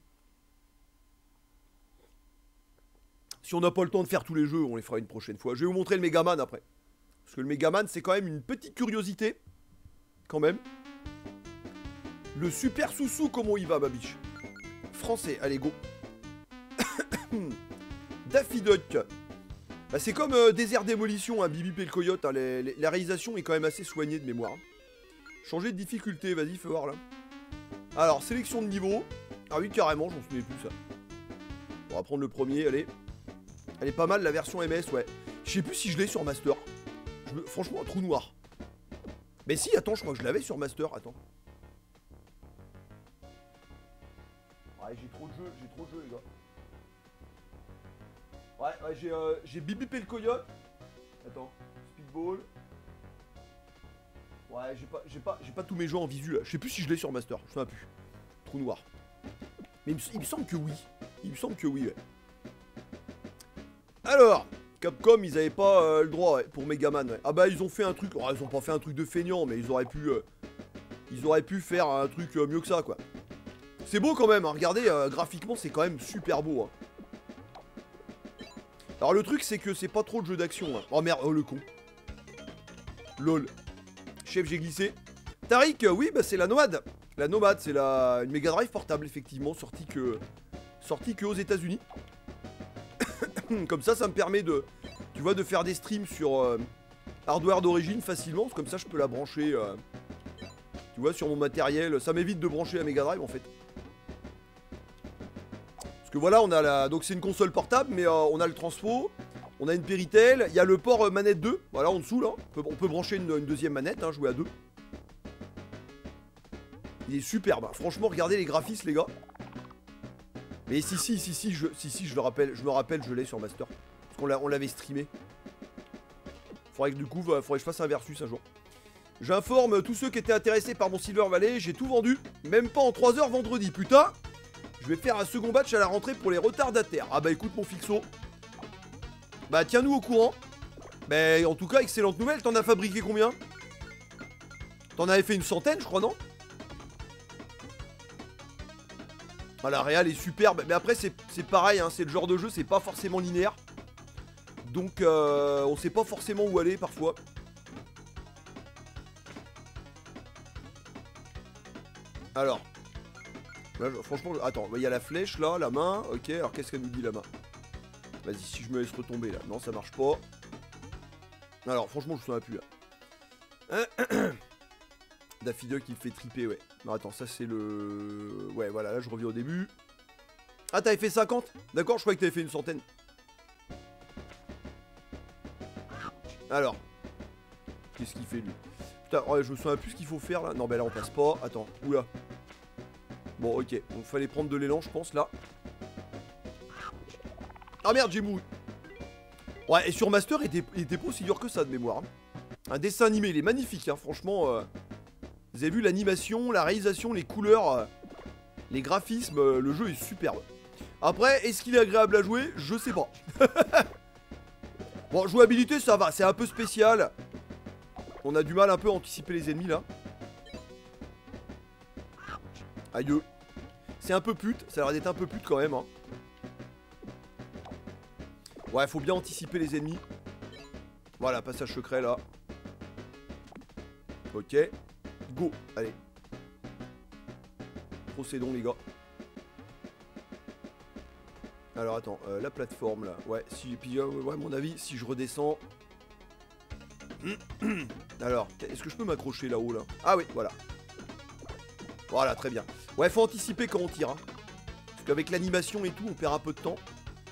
Si on n'a pas le temps de faire tous les jeux, on les fera une prochaine fois. Je vais vous montrer le Megaman après. Parce que le Megaman, c'est quand même une petite curiosité. Quand même. Le Super Soussou, comment il va, ma biche? Français, allez, go. Daffy Duck. Bah, c'est comme euh, Désert Démolition, hein, Bibi et le Coyote. Hein, les, les, la réalisation est quand même assez soignée de mémoire. Changer de difficulté, vas-y, fais voir là. Alors, sélection de niveau. Ah oui, carrément, j'en souvenais plus ça. On va prendre le premier, allez. Elle est pas mal, la version M S, ouais. Je sais plus si je l'ai sur Master. Je me... Franchement, un trou noir. Mais si, attends, je crois que je l'avais sur Master, attends. Ouais, j'ai trop de jeux, j'ai trop de jeux, les gars. Ouais, ouais, j'ai euh, j'ai Bibi et le Coyote. Attends, Speedball. Ouais, j'ai pas, j'ai pas, j'ai pas tous mes jeux en visu là. Je sais plus si je l'ai sur Master, je sais plus. Trou noir. Mais il me, il me semble que oui. Il me semble que oui, ouais. Alors, Capcom, ils avaient pas euh, le droit ouais, pour Megaman. Ouais. Ah bah ils ont fait un truc. Oh, ils ont pas fait un truc de feignant, mais ils auraient pu, euh, ils auraient pu faire un truc euh, mieux que ça, quoi. C'est beau quand même. Hein. Regardez, euh, graphiquement, c'est quand même super beau. Hein. Alors le truc c'est que c'est pas trop de jeu d'action. Hein. Oh merde, oh le con. Lol. Chef, j'ai glissé. Tariq, oui, bah c'est la Nomade. La Nomade, c'est la... une Mega Drive portable, effectivement, sortie que... sortie que aux États-Unis. Comme ça, ça me permet de... tu vois, de faire des streams sur euh, hardware d'origine facilement. Comme ça, je peux la brancher... Euh, tu vois, sur mon matériel. Ça m'évite de brancher la Mega Drive, en fait. Parce que voilà, on a la... donc c'est une console portable, mais euh, on a le transfo. On a une Péritel. Il y a le port euh, manette deux. Voilà, en dessous, là. On peut, on peut brancher une, une deuxième manette, hein, jouer à deux. Il est superbe, hein. Franchement, regardez les graphismes, les gars. Mais si, si, si, si, je, si, si, je le rappelle, je me rappelle, je l'ai sur Master. Parce qu'on l'avait streamé. Faudrait que du coup, faudrait que je fasse un versus un jour. J'informe tous ceux qui étaient intéressés par mon Silver Valley, j'ai tout vendu. Même pas en trois heures vendredi, putain. Je vais faire un second batch à la rentrée pour les retardataires. Ah bah écoute mon fixo. Bah tiens-nous au courant. Mais en tout cas, excellente nouvelle, t'en as fabriqué combien? T'en avais fait une centaine, je crois, non? Ah, la réal est superbe, mais après c'est pareil, hein, c'est le genre de jeu, c'est pas forcément linéaire. Donc euh, on sait pas forcément où aller parfois. Alors, là, franchement, attends, il y a la flèche là, la main, ok, alors qu'est-ce qu'elle nous dit la main? Vas-y, si je me laisse retomber là, non ça marche pas. Alors franchement je me souviens plus là. Daffy Duck qui me fait triper, ouais. Non, attends, ça c'est le... ouais, voilà, là je reviens au début. Ah, t'avais fait cinquante? D'accord, je croyais que t'avais fait une centaine. Alors. Qu'est-ce qu'il fait, lui? Putain, ouais, je me souviens plus ce qu'il faut faire, là. Non, bah là, on passe pas. Attends, oula. Bon, ok. Donc, fallait prendre de l'élan, je pense, là. Ah, merde, j'ai mouru. Ouais, et sur Master, il était, il était pas aussi dur que ça, de mémoire. Un dessin animé, il est magnifique, hein, franchement... Euh... Vous avez vu l'animation, la réalisation, les couleurs, euh, les graphismes, euh, le jeu est superbe. Après, est-ce qu'il est agréable à jouer? Je sais pas. Bon, jouabilité, ça va, c'est un peu spécial. On a du mal un peu à anticiper les ennemis, là. Aïe. C'est un peu pute, ça a l'air d'être un peu pute quand même, hein. Ouais, faut bien anticiper les ennemis. Voilà, passage secret, là. Ok. Go, allez. Procédons les gars. Alors attends, euh, la plateforme là. Ouais, si, puis euh, ouais, à mon avis, si je redescends. Alors, est-ce que je peux m'accrocher là-haut là? Ah oui, voilà. Voilà, très bien. Ouais, faut anticiper quand on tire. Hein. Parce qu'avec l'animation et tout, on perd un peu de temps.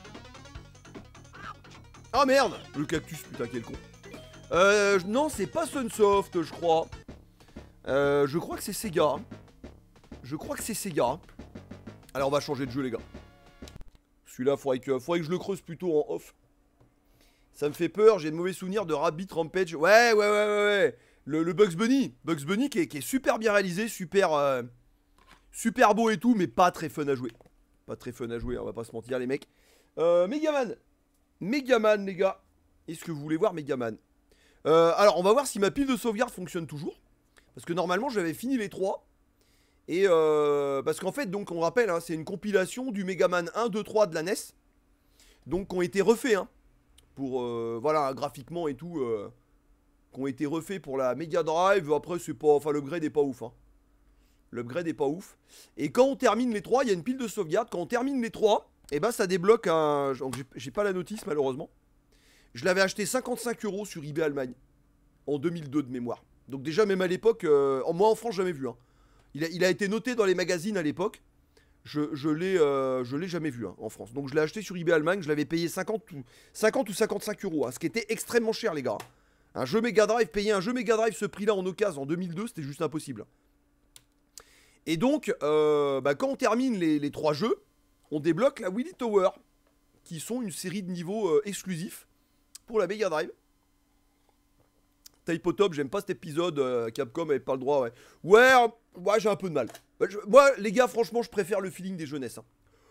Ah merde! Le cactus, putain, quel con. Euh, non, c'est pas Sunsoft, je crois. Euh, je crois que c'est Sega. Je crois que c'est Sega. Alors on va changer de jeu les gars. Celui-là, faudrait que, faudrait que je le creuse plutôt en off. Ça me fait peur, j'ai de mauvais souvenirs de Rabbit Rampage. Ouais, ouais, ouais, ouais, ouais. Le, le Bugs Bunny. Bugs Bunny qui est, qui est super bien réalisé, super, euh, super beau et tout, mais pas très fun à jouer. Pas très fun à jouer, on va pas se mentir les mecs. Euh, Megaman. Megaman les gars. Est-ce que vous voulez voir Megaman? euh, Alors on va voir si ma pile de sauvegarde fonctionne toujours. Parce que normalement j'avais fini les trois. Et euh, parce qu'en fait donc on rappelle hein, c'est une compilation du Megaman un, deux, trois de la N E S. Donc qui ont été refaits hein, pour euh, voilà graphiquement et tout euh, qui ont été refaits pour la Mega Drive. Après c'est pas, enfin l'upgrade est pas ouf hein. L'upgrade est pas ouf. Et quand on termine les trois, il y a une pile de sauvegarde. Quand on termine les trois, et ben ça débloque un... J'ai pas la notice malheureusement. Je l'avais acheté cinquante-cinq euros sur eBay Allemagne en deux mille deux de mémoire. Donc déjà même à l'époque, euh, moi en France jamais vu. Hein. Il, a, il a été noté dans les magazines à l'époque. Je, je l'ai euh, je l'ai jamais vu hein, en France. Donc je l'ai acheté sur eBay Allemagne, je l'avais payé cinquante ou, cinquante ou cinquante-cinq euros. Hein, ce qui était extrêmement cher les gars. Un jeu Mega Drive, payer un jeu Mega Drive ce prix là en occasion en deux mille deux, c'était juste impossible. Et donc, euh, bah, quand on termine les, les trois jeux, on débloque la Willy Tower, qui sont une série de niveaux euh, exclusifs pour la Mega Drive. Typotop, j'aime pas cet épisode, euh, Capcom avait pas le droit, ouais. Ouais, euh, ouais j'ai un peu de mal. Je, moi, les gars, franchement, je préfère le feeling des jeunesses. Hein.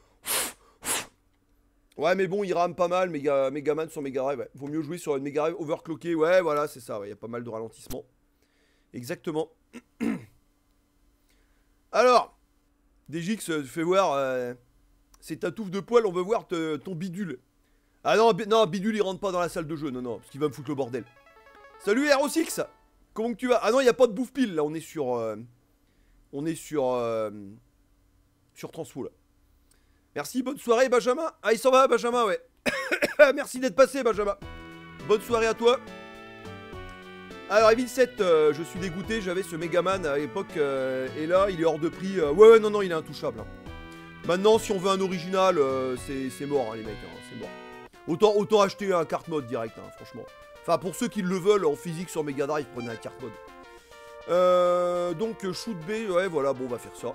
Ouais, mais bon, il rame pas mal, Mega, Megaman sur Mega Drive, ouais. Vaut mieux jouer sur une Mega Drive overclockée, ouais, voilà, c'est ça, il ouais, y a pas mal de ralentissement. Exactement. Alors, D J X, fais voir, euh, c'est ta touffe de poil, on veut voir te, ton bidule. Ah non, non, bidule il rentre pas dans la salle de jeu, non, non, parce qu'il va me foutre le bordel. Salut R O six. Comment que tu vas? Ah non, il n'y a pas de bouffe pile là, on est sur... Euh, on est sur... Euh, sur Transfo là. Merci, bonne soirée Benjamin. Ah il s'en va Benjamin, ouais. Merci d'être passé Benjamin. Bonne soirée à toi. Alors Evil sept, euh, je suis dégoûté, j'avais ce Megaman à l'époque, euh, et là il est hors de prix. Euh, ouais ouais non non il est intouchable. Hein. Maintenant si on veut un original, euh, c'est mort hein, les mecs, hein, c'est mort. Autant, autant acheter un carte mode direct, hein, franchement. Enfin pour ceux qui le veulent en physique sur Mega Drive, prenez un carte mode. Euh, donc shoot B, ouais voilà, bon on va faire ça.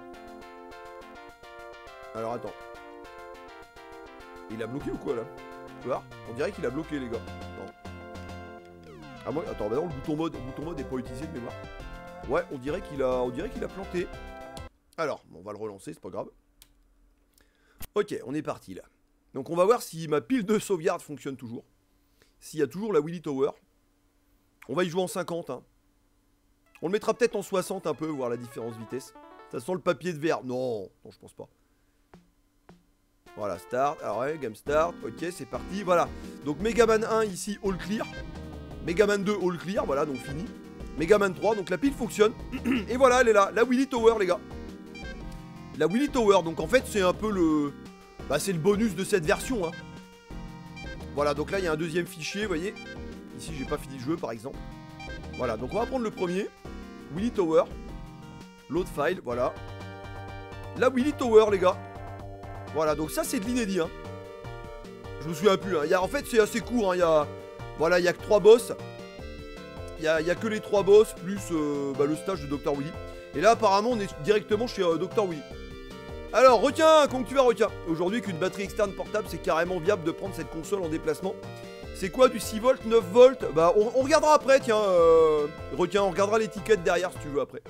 Alors attends. Il a bloqué ou quoi là? Tu vois? On dirait qu'il a bloqué les gars. Non. Ah moi, attends, bah non, le bouton mode, le bouton mode n'est pas utilisé de mémoire. Ouais, on dirait qu'il a, on dirait qu'il a planté. Alors, on va le relancer, c'est pas grave. Ok, on est parti là. Donc on va voir si ma pile de sauvegarde fonctionne toujours. S'il y a toujours la Willy Tower. On va y jouer en cinquante. Hein. On le mettra peut-être en soixante un peu, voir la différence de vitesse. Ça sent le papier de verre. Non, non, je pense pas. Voilà, start. Alors ouais, game start. Ok, c'est parti. Voilà. Donc Megaman un ici, all clear. Megaman deux, all clear. Voilà, donc fini. Megaman trois, donc la pile fonctionne. Et voilà, elle est là. La Willy Tower, les gars. La Willy Tower. Donc en fait, c'est un peu le... Bah, c'est le bonus de cette version. Hein. Voilà, donc là, il y a un deuxième fichier, vous voyez. Ici, j'ai pas fini le jeu, par exemple. Voilà, donc on va prendre le premier. Willy Tower. Load file, voilà. La Willy Tower, les gars. Voilà, donc ça, c'est de l'inédit. Hein. Je me souviens plus. Hein. Y a, en fait, c'est assez court. Hein. Il y a, voilà, il y a que trois boss. Il n'y a, y a que les trois boss, plus euh, bah, le stage de docteur Willy. Et là, apparemment, on est directement chez euh, docteur Willy. Alors, retiens, quand tu vas, retiens. Aujourd'hui, qu'une batterie externe portable, c'est carrément viable de prendre cette console en déplacement. C'est quoi, du six volts, neuf volts? Bah, on, on regardera après, tiens. Euh, retiens, on regardera l'étiquette derrière, si tu veux, après.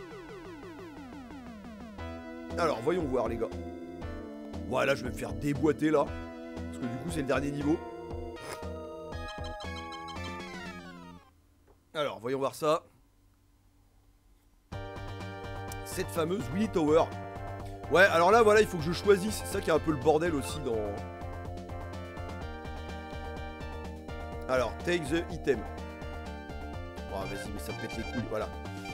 Alors, voyons voir, les gars. Voilà, je vais me faire déboîter, là. Parce que du coup, c'est le dernier niveau. Alors, voyons voir ça. Cette fameuse Willy Tower. Ouais, alors là, voilà, il faut que je choisisse. C'est ça qui est un peu le bordel aussi dans... Alors, take the item. Oh, vas-y, mais ça me pète les couilles, voilà.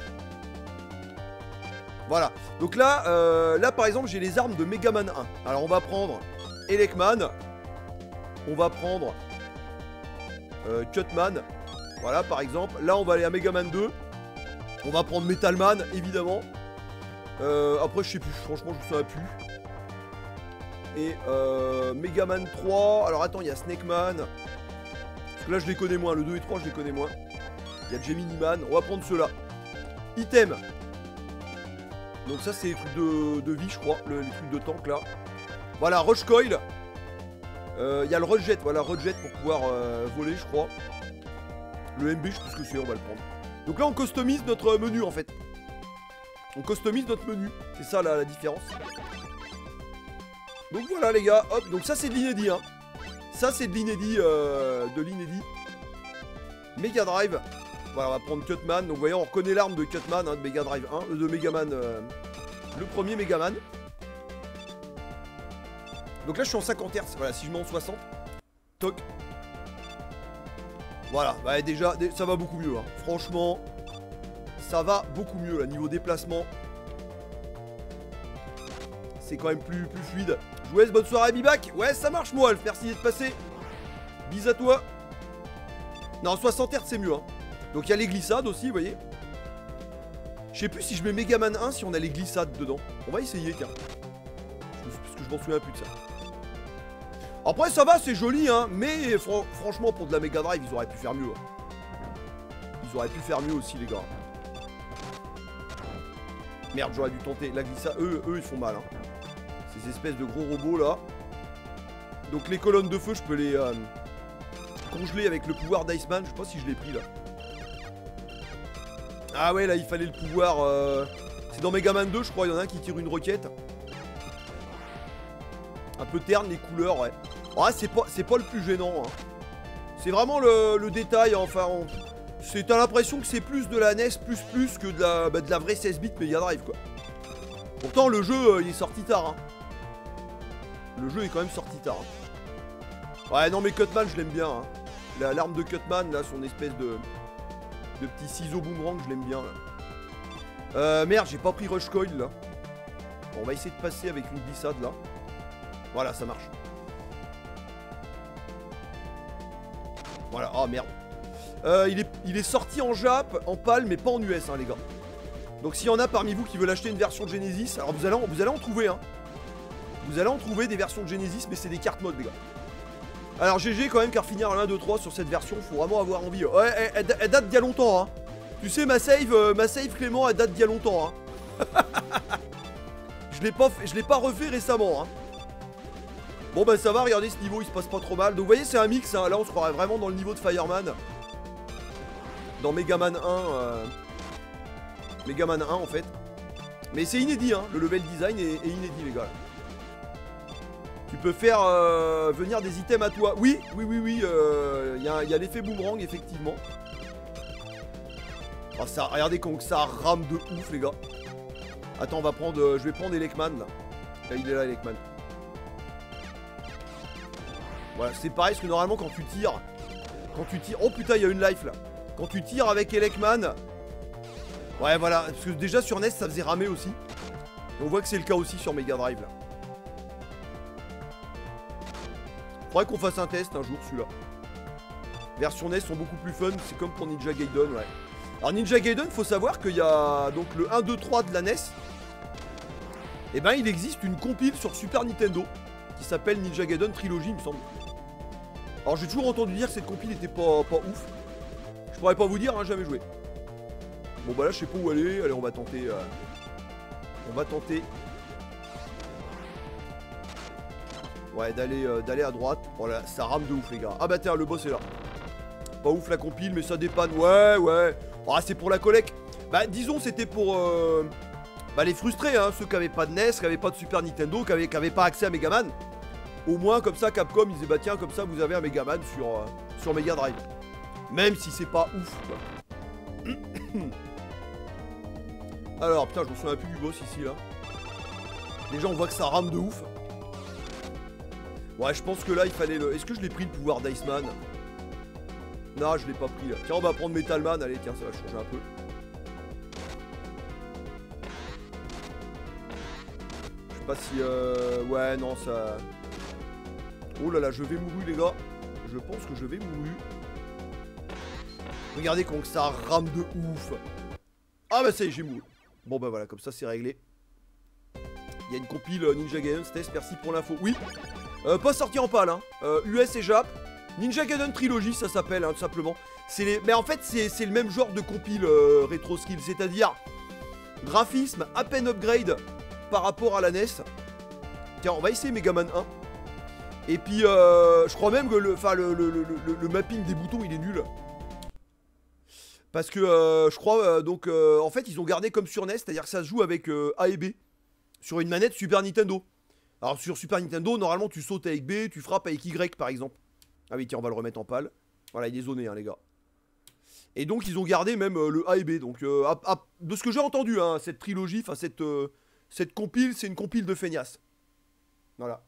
Voilà. Donc là, euh, là, par exemple, j'ai les armes de Megaman un. Alors, on va prendre Elecman. On va prendre euh, Cutman. Voilà, par exemple. Là, on va aller à Megaman deux. On va prendre Metalman, évidemment. Euh, après, je sais plus. Franchement, je me souviens plus. Et euh, Megaman trois. Alors, attends, il y a Snakeman. Parce que là, je les connais moins. Le deux et trois, je les connais moins. Il y a Gemini Man. On va prendre ceux-là. Item. Donc, ça, c'est les trucs de, de vie, je crois. Le, les trucs de tank, là. Voilà, Rush Coil. Il euh, y a le Rush Jet. Voilà, Rush Jet pour pouvoir euh, voler, je crois. Le M B, je sais plus ce que c'est, on va le prendre. Donc là, on customise notre menu, en fait. On customise notre menu. C'est ça, la, la différence. Donc voilà, les gars. Hop, donc ça, c'est de l'inédit, hein. Ça, c'est de l'inédit. Euh, de l'inédit. Mega Drive. Voilà, on va prendre Cutman. Donc, vous voyez, on reconnaît l'arme de Cutman, hein, de Mega Drive un. Euh, de Megaman. Euh, le premier Megaman. Donc là, je suis en cinquante hertz. Voilà, si je mets en soixante. Toc. Voilà, bah déjà, ça va beaucoup mieux. Hein. Franchement, ça va beaucoup mieux, là, niveau déplacement. C'est quand même plus, plus fluide. Jouez, bonne soirée, Bibac. Ouais, ça marche, moi, Alf. Merci d'être passé. Bis à toi. Non, soixante hertz, c'est mieux. Hein. Donc, il y a les glissades aussi, vous voyez. Je sais plus si je mets Megaman un, si on a les glissades dedans. On va essayer, tiens. Parce que je m'en souviens plus de ça. Après, ça va, c'est joli, hein. Mais fr franchement, pour de la Mega Drive, ils auraient pu faire mieux. Hein. Ils auraient pu faire mieux aussi, les gars. Merde, j'aurais dû tenter la glissade. Eux, eux, ils font mal, hein. Ces espèces de gros robots, là. Donc, les colonnes de feu, je peux les euh, congeler avec le pouvoir d'Iceman. Je sais pas si je l'ai pris, là. Ah ouais, là, il fallait le pouvoir... Euh... C'est dans Megaman deux, je crois. Il y en a un qui tire une roquette. Un peu terne, les couleurs, ouais. Ouais, c'est pas, c'est pas le plus gênant, hein. C'est vraiment le, le détail, enfin... On... T'as l'impression que c'est plus de la N E S plus plus que de la, bah, de la vraie seize bits Mega Drive, quoi. Pourtant, le jeu, euh, il est sorti tard, hein. Le jeu est quand même sorti tard. Hein. Ouais, non, mais Cutman, je l'aime bien, hein. L'arme de Cutman, là, son espèce de... de petits ciseaux boomerang, je l'aime bien là. Euh, merde, j'ai pas pris Rush Coil là. Bon, on va essayer de passer avec une glissade là. Voilà, ça marche. Voilà, oh merde. Euh, il, est, il est sorti en Jap, en PAL, mais pas en U S, hein, les gars. Donc s'il y en a parmi vous qui veulent acheter une version de Genesis, alors vous allez en, vous allez en trouver, hein. Vous allez en trouver des versions de Genesis, mais c'est des cartes mode, les gars. Alors G G quand même, car finir un, deux, trois sur cette version, faut vraiment avoir envie. Ouais, elle, elle, elle date d'il y a longtemps, hein. Tu sais, ma save, euh, ma save Clément, elle date d'il y a longtemps, hein. Je l'ai pas, je l'ai pas refait récemment, hein. Bon bah ça va, regardez ce niveau, il se passe pas trop mal. Donc vous voyez, c'est un mix, hein. Là on se croirait vraiment dans le niveau de Fireman. Dans Megaman un. Euh... Megaman un en fait. Mais c'est inédit, hein. Le level design est, est inédit, les gars. Tu peux faire euh, venir des items à toi. Oui, oui, oui, oui. Il euh, y a, y a l'effet boomerang, effectivement. Oh, ça, regardez comme ça rame de ouf, les gars. Attends, on va prendre. Euh, je vais prendre Elekman, là. Là, il est là, Elekman. Voilà, c'est pareil, parce que normalement, quand tu tires. Quand tu tires. Oh putain, il y a une life là. Quand tu tires avec Elekman. Ouais, voilà. Parce que déjà sur N E S, ça faisait ramer aussi. Et on voit que c'est le cas aussi sur Mega Drive là. Faudrait qu'on fasse un test un jour, celui-là. Version N E S sont beaucoup plus fun. C'est comme pour Ninja Gaiden, ouais. Alors, Ninja Gaiden, faut savoir qu'il y a donc le un, deux, trois de la N E S. Et ben, il existe une compile sur Super Nintendo qui s'appelle Ninja Gaiden Trilogy, il me semble. Alors, j'ai toujours entendu dire que cette compile était pas, pas ouf. Je pourrais pas vous dire, hein, jamais joué. Bon, bah là, je sais pas où aller. Allez, on va tenter. Euh... On va tenter. Ouais, d'aller euh, d'aller à droite. Voilà, ça rame de ouf, les gars. Ah bah tiens, le boss est là. Pas ouf la compile, mais ça dépanne. Ouais, ouais. Ah, c'est pour la collecte. Bah, disons, c'était pour euh, bah, les frustrés, hein. Ceux qui avaient pas de N E S, qui avaient pas de Super Nintendo, qui avaient, qui avaient pas accès à Megaman. Au moins, comme ça, Capcom, ils disaient, bah tiens, comme ça, vous avez un Megaman sur, euh, sur Mega Drive. Même si c'est pas ouf, quoi. Alors, putain, je me souviens plus du boss ici, là. Déjà, on voit que ça rame de ouf. Ouais, je pense que là, il fallait le... Est-ce que je l'ai pris, le pouvoir d'Iceman? Non, je l'ai pas pris, là. Tiens, on va prendre Metalman. Allez, tiens, ça va changer un peu. Je sais pas si... Euh... Ouais, non, ça... Oh là là, je vais mourir, les gars. Je pense que je vais mourir. Regardez comment ça rame de ouf. Ah bah ça y est, j'ai mouru. Bon bah voilà, comme ça c'est réglé. Il y a une compile Ninja Gaiden, Stess, merci pour l'info. Oui, euh, pas sorti en pâle, hein. euh, U S et Jap. Ninja Gaiden Trilogy, ça s'appelle, hein, tout simplement. Les... Mais en fait, c'est le même genre de compile euh, Retro Skill, c'est-à-dire graphisme à peine upgrade par rapport à la N E S. Tiens, on va essayer Megaman un. Et puis, euh, je crois même que le, le, le, le, le, le mapping des boutons, il est nul. Parce que euh, je crois, euh, donc, euh, en fait, ils ont gardé comme sur N E S, c'est-à-dire que ça se joue avec euh, A et B. Sur une manette Super Nintendo. Alors, sur Super Nintendo, normalement, tu sautes avec B, tu frappes avec Y, par exemple. Ah oui, tiens, on va le remettre en pâle. Voilà, il est zoné, hein, les gars. Et donc, ils ont gardé même euh, le A et B. Donc, euh, à, à, de ce que j'ai entendu, hein, cette trilogie, enfin, cette, euh, cette compile, c'est une compile de feignasse. Voilà.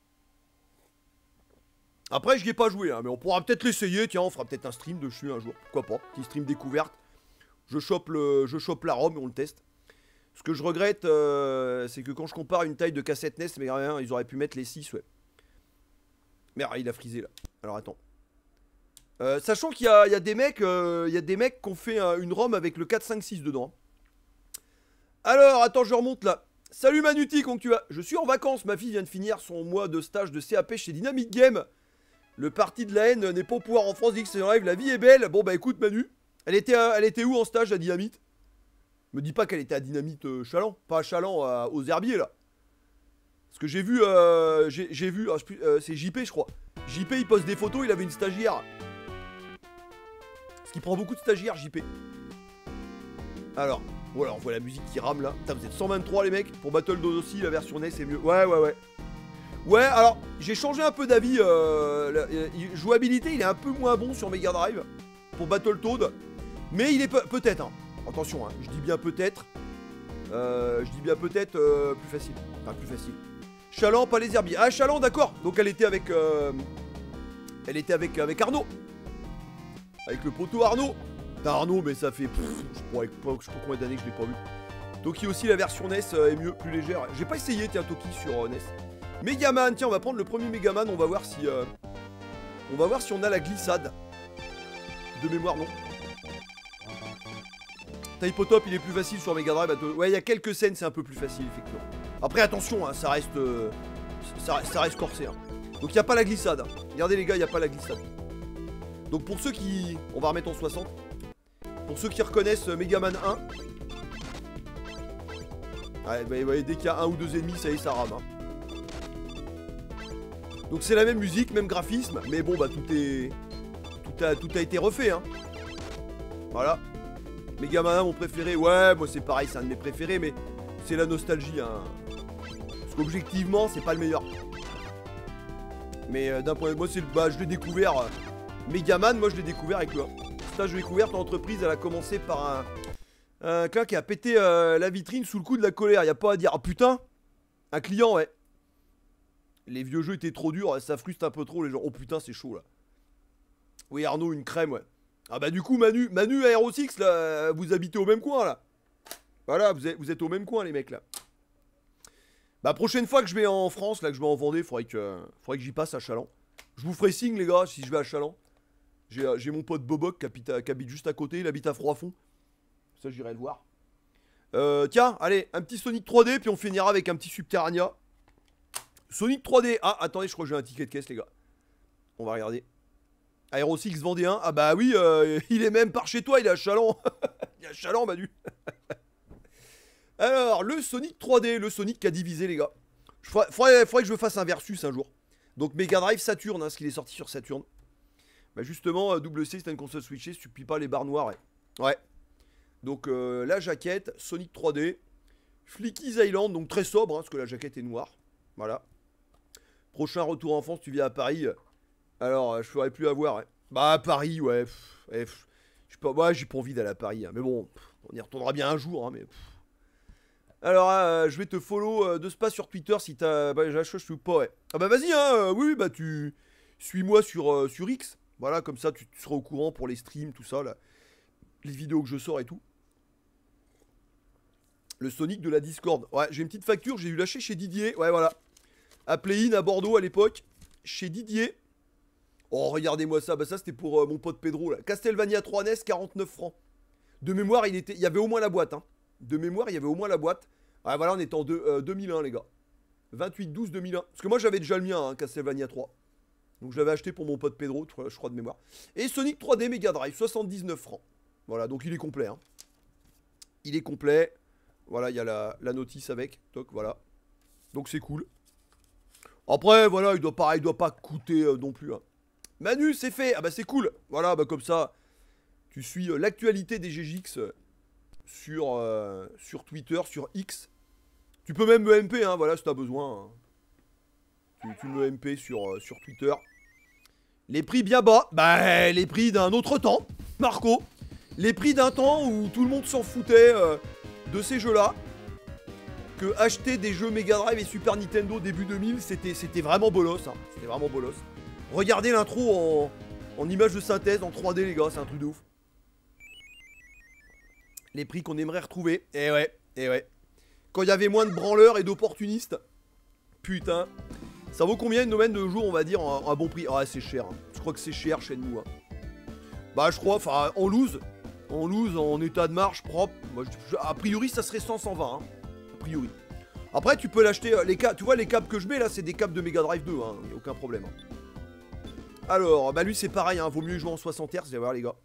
Après, je n'y ai pas joué, hein, mais on pourra peut-être l'essayer. Tiens, on fera peut-être un stream dessus un jour. Pourquoi pas? Petit stream découverte. Je chope, le, je chope la ROM et on le teste. Ce que je regrette, euh, c'est que quand je compare une taille de cassette N E S, mais rien, ils auraient pu mettre les six, ouais. Merde, il a frisé là. Alors attends. Euh, sachant qu'il y, y a des mecs, euh, il y a des mecs qui ont fait euh, une ROM avec le quatre cinq six dedans. Alors, attends, je remonte là. Salut Manuti, comment tu vas? Je suis en vacances, ma fille vient de finir son mois de stage de C A P chez Dynamic Game. Le parti de la haine n'est pas au pouvoir en France, dit que c'est un rêve, la vie est belle. Bon bah écoute Manu, elle était, à, elle était où en stage à Dynamite? Me dis pas qu'elle était à Dynamite euh, Chaland, pas à Chaland, à, aux Herbiers là. Parce que j'ai vu, euh, j'ai vu, ah, euh, c'est J P je crois. J P il poste des photos, il avait une stagiaire. Parce qu'il prend beaucoup de stagiaires J P. Alors, voilà, on voit la musique qui rame là. Putain, vous êtes cent vingt-trois les mecs. Pour Battletoads aussi, la version N E S c'est mieux. Ouais, ouais, ouais. Ouais, alors, j'ai changé un peu d'avis. Euh, la, la jouabilité, il est un peu moins bon sur Mega Drive. Pour Battletoads. Mais il est peut-être, hein. Attention, hein, je dis bien peut-être. Euh, je dis bien peut-être euh, plus facile. Enfin, plus facile. Chaland, pas les herbiers. Ah, Chaland, d'accord. Donc elle était avec... Euh, elle était avec, avec Arnaud. Avec le poteau Arnaud. Arnaud, mais ça fait... Pff, je pourrais pas, je sais pas combien d'années que je l'ai pas vu. Toki aussi, la version N E S euh, est mieux, plus légère. J'ai pas essayé, tiens, Toki sur euh, N E S. Megaman, tiens, on va prendre le premier Megaman, on va voir si... Euh, on va voir si on a la glissade. De mémoire, non. Type Top, il est plus facile sur Mega Drive. Ouais, il y a quelques scènes, c'est un peu plus facile, effectivement. Après, attention, hein, ça reste... Euh, ça, ça reste corsé, hein. Donc, il n'y a pas la glissade. Hein. Regardez, les gars, il n'y a pas la glissade. Donc, pour ceux qui... On va remettre en soixante. Pour ceux qui reconnaissent Megaman un... Ouais, bah, ouais, dès qu'il y a un ou deux ennemis, ça y est, ça rame. Hein. Donc c'est la même musique, même graphisme, mais bon, bah tout est... Tout a, tout a été refait, hein. Voilà. Megaman un, mon préféré. Ouais, moi c'est pareil, c'est un de mes préférés, mais c'est la nostalgie, hein. Parce qu'objectivement, c'est pas le meilleur. Mais euh, d'un point de vue... Moi, c'est le... Bah, je l'ai découvert... Euh, Megaman, moi, je l'ai découvert avec le un. Stage de découverte, l'entreprise, elle a commencé par un... Un client qui a pété euh, la vitrine sous le coup de la colère. Y a pas à dire. Ah putain. Un client, ouais. Les vieux jeux étaient trop durs. Ça frustre un peu trop les gens. Oh putain, c'est chaud là. Oui, Arnaud, une crème, ouais. Ah bah du coup, Manu, Manu Aero six, là, vous habitez au même coin là. Voilà, vous êtes, vous êtes au même coin les mecs là. Bah prochaine fois que je vais en France, là que je vais en Vendée, faudrait que, faudrait que j'y passe à Chaland. Je vous ferai signe les gars si je vais à Chaland. J'ai mon pote Boboc qui habite, qui habite juste à côté, il habite à Froidfond. Ça j'irai le voir. Euh, tiens, allez, un petit Sonic trois D, puis on finira avec un petit Subterrania. Sonic trois D. Ah, attendez, je crois que j'ai un ticket de caisse, les gars. On va regarder. Aero six Vendéen. Ah bah oui, euh, il est même par chez toi, il est à Chaland. Il est à Chaland, Manu. Alors, le Sonic trois D, le Sonic qui a divisé, les gars. Il faudrait, faudrait, faudrait que je fasse un versus un jour. Donc Mega Drive Saturn, hein, ce qu'il est sorti sur Saturn. Bah justement, W C, c'est une console switchée, si tu plies pas les barres noires. Ouais. Ouais. Donc euh, la jaquette, Sonic trois D, Flicky's Island, donc très sobre, hein, parce que la jaquette est noire. Voilà. Prochain retour en France, tu viens à Paris. Alors, euh, je ferais plus avoir. Ouais. Bah à Paris, ouais. Pff, ouais pff, j'ai pas, ouais, j'ai pas envie d'aller à Paris. Hein, mais bon, pff, on y retournera bien un jour. Hein, mais pff. Alors, euh, je vais te follow euh, de ce pas sur Twitter si t'as... Bah, je suis pas, ouais. Ah bah vas-y, hein, euh, oui, bah tu... Suis-moi sur, euh, sur X. Voilà, comme ça, tu, tu seras au courant pour les streams, tout ça, là. Les vidéos que je sors et tout. Le Sonic de la Discord. Ouais, j'ai une petite facture, j'ai dû lâcher chez Didier. Ouais, voilà. À Play-in à Bordeaux à l'époque. Chez Didier. Oh, regardez-moi ça. Bah, ça, c'était pour euh, mon pote Pedro, là. Castlevania trois N E S, quarante-neuf francs. De mémoire, il était... il y avait au moins la boîte, hein. De mémoire, il y avait au moins la boîte. Ouais, voilà, on est en deux, euh, deux mille un, les gars. vingt-huit douze deux mille un. Parce que moi, j'avais déjà le mien, hein, Castlevania trois. Donc, je l'avais acheté pour mon pote Pedro, je crois, de mémoire. Et Sonic trois D Mega Drive, soixante-dix-neuf francs. Voilà, donc il est complet, hein. Il est complet. Voilà, il y a la, la notice avec. Toc, voilà. Donc c'est cool. Après, voilà, il doit pas, il doit pas coûter euh, non plus. Hein. Manu, c'est fait. Ah bah c'est cool. Voilà, bah comme ça, tu suis euh, l'actualité des G G X euh, sur, euh, sur Twitter, sur X. Tu peux même me M P, hein, voilà, si t'as besoin. Hein. Tu, tu me M P sur, euh, sur Twitter. Les prix bien bas. Bah, les prix d'un autre temps, Marco. Les prix d'un temps où tout le monde s'en foutait euh, de ces jeux-là. Que acheter des jeux Mega Drive et Super Nintendo début deux mille, c'était vraiment bolos. Hein. C'était vraiment bolos. Regardez l'intro en, en image de synthèse, en trois D, les gars, c'est un truc de ouf. Les prix qu'on aimerait retrouver. Eh ouais, eh ouais. Quand il y avait moins de branleurs et d'opportunistes. Putain. Ça vaut combien une domaine de jours, on va dire, un, un bon prix? Ah, c'est cher. Hein. Je crois que c'est cher chez nous. Hein. Bah, je crois, enfin, en loose. En loose, en état de marche propre. Moi, je, a priori, ça serait cent, cent vingt. Hein. A priori. Après, tu peux l'acheter. Les câbles, tu vois, les câbles que je mets là, c'est des câbles de Mega Drive deux. Hein. Y a aucun problème. Hein. Alors, bah lui, c'est pareil. Hein. Vaut mieux jouer en soixante hertz. Vous allez voir, les gars.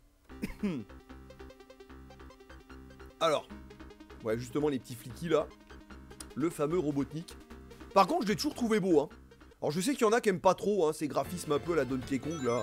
Alors. Ouais, justement, les petits fliquis là. Le fameux Robotnik. Par contre, je l'ai toujours trouvé beau. Hein. Alors, je sais qu'il y en a qui aiment pas trop hein, ces graphismes un peu la Donkey Kong là.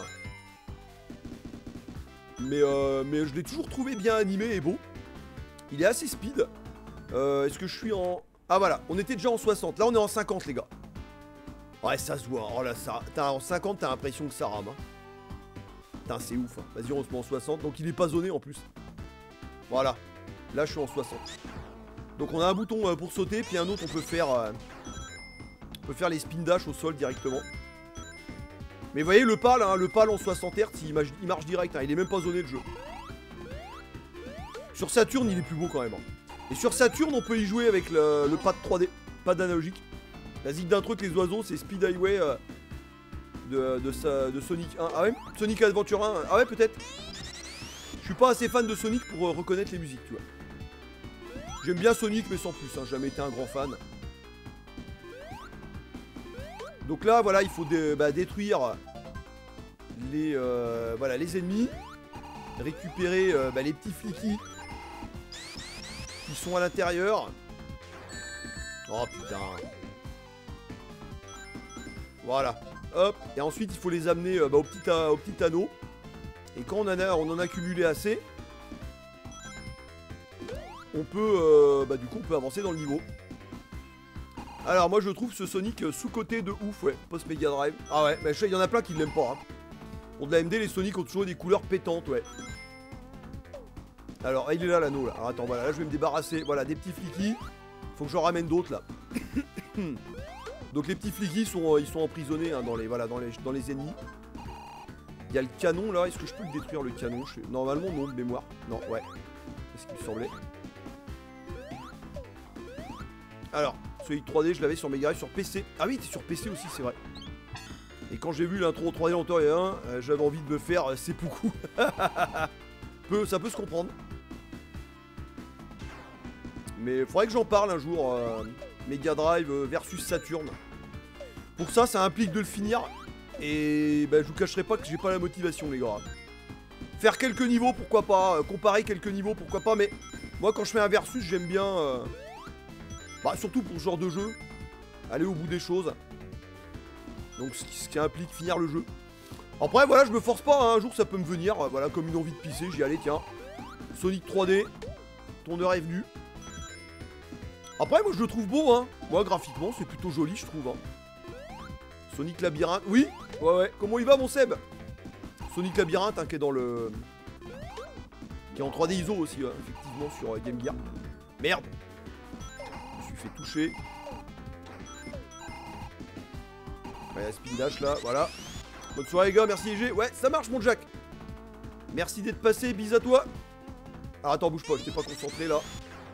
Mais, euh, mais je l'ai toujours trouvé bien animé et beau. Il est assez speed. Euh, Est-ce que je suis en... Ah voilà, on était déjà en soixante. Là, on est en cinquante, les gars. Ouais, ça se voit. Oh là, ça... en cinquante, t'as l'impression que ça rame. Hein. Putain, c'est ouf. Hein. Vas-y, on se met en soixante. Donc, il est pas zoné en plus. Voilà. Là, je suis en soixante. Donc, on a un bouton pour sauter. Puis un autre, on peut faire... Euh... On peut faire les spin dash au sol directement. Mais vous voyez, le pal, hein, le pal en soixante hertz, il, il marche direct. Hein. Il est même pas zoné, le jeu. Sur Saturn, il est plus beau quand même. Hein. Et sur Saturn, on peut y jouer avec le, le pad trois D, pad analogique. La zig d'un truc, les oiseaux, c'est Speed Highway euh, de, de, sa, de Sonic un. Ah ouais, Sonic Adventure un. Ah ouais, peut-être. Je suis pas assez fan de Sonic pour euh, reconnaître les musiques, tu vois. J'aime bien Sonic, mais sans plus. Hein, j'ai jamais été un grand fan. Donc là, voilà, il faut dé bah, détruire les, euh, voilà, les ennemis. Récupérer euh, bah, les petits fliquis qui sont à l'intérieur. Oh putain. Voilà. Hop. Et ensuite, il faut les amener euh, bah, au, petit au petit anneau. Et quand on en a, on en a cumulé assez, on peut, euh, bah, du coup, on peut avancer dans le niveau. Alors, moi, je trouve ce Sonic sous-côté de ouf, ouais. Post Mega Drive. Ah ouais, bah, il y en a plein qui ne l'aiment pas. Hein. Pour de la M D, les Sonic ont toujours des couleurs pétantes, ouais. Alors, il est là l'anneau là. Alors, attends, voilà, là je vais me débarrasser. Voilà, des petits fliquis. Faut que j'en ramène d'autres là. Donc les petits fliquis sont, ils sont emprisonnés hein, dans, les, voilà, dans, les, dans les ennemis. Il y a le canon là. Est-ce que je peux le détruire le canon? Je... Normalement non de mémoire. Non, ouais. C'est ce qu'il me semblait. Alors, Sonic trois D, je l'avais sur Mega Drive, sur P C. Ah oui, t'es sur P C aussi, c'est vrai. Et quand j'ai vu l'intro trois D en temps et un, euh, j'avais envie de me faire euh, seppuku. Peu, ça peut se comprendre. Mais il faudrait que j'en parle un jour. Euh, Mega Drive versus Saturn. Pour ça, ça implique de le finir. Et bah, je vous cacherai pas que j'ai pas la motivation, les gars. Faire quelques niveaux, pourquoi pas. Euh, comparer quelques niveaux, pourquoi pas. Mais moi, quand je fais un versus, j'aime bien. Euh, bah, surtout pour ce genre de jeu. Aller au bout des choses. Donc, ce qui, ce qui implique finir le jeu. Après, voilà, je me force pas. Hein, un jour, ça peut me venir. Euh, voilà, comme une envie de pisser. J'y allais, tiens. Sonic trois D. Ton heure est venue. Après, moi, je le trouve beau, hein. Moi, graphiquement, c'est plutôt joli, je trouve. Hein. Sonic Labyrinthe. Oui. Ouais, ouais. Comment il va, mon Seb? Sonic Labyrinthe, hein, qui est dans le... Qui est en trois D I S O aussi, hein, effectivement, sur euh, Game Gear. Merde. Je me suis fait toucher. Ouais, Speed Dash, là, voilà. Bonne soirée, les gars. Merci, E G. Ouais, ça marche, mon Jack. Merci d'être passé. Bis à toi. Alors, attends, bouge pas. Je t'ai pas concentré, là.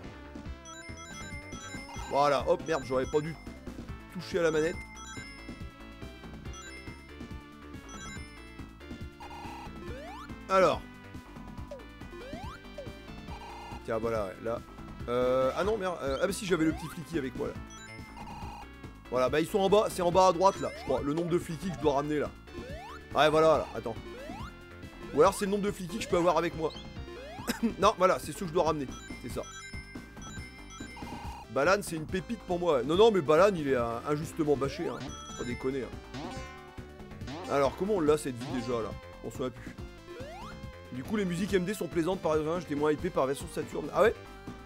Voilà, hop, merde, j'aurais pas dû toucher à la manette. Alors. Tiens, voilà, ouais, là. Euh, ah non, merde. Euh, ah bah si, j'avais le petit flicky avec moi, là. Voilà, bah ils sont en bas, c'est en bas à droite, là, je crois. Le nombre de flicky que je dois ramener, là. Ouais, voilà, là, attends. Ou alors c'est le nombre de flicky que je peux avoir avec moi. Non, voilà, c'est ceux que je dois ramener. C'est ça. Balan, c'est une pépite pour moi. Non, non, mais Balan, il est euh, injustement bâché. Hein. Pas déconner. Hein. Alors, comment on l'a cette vie déjà là? On s'en souvient plus. Du coup, les musiques M D sont plaisantes par exemple. J'étais moins hypé par la version Saturn. Ah ouais?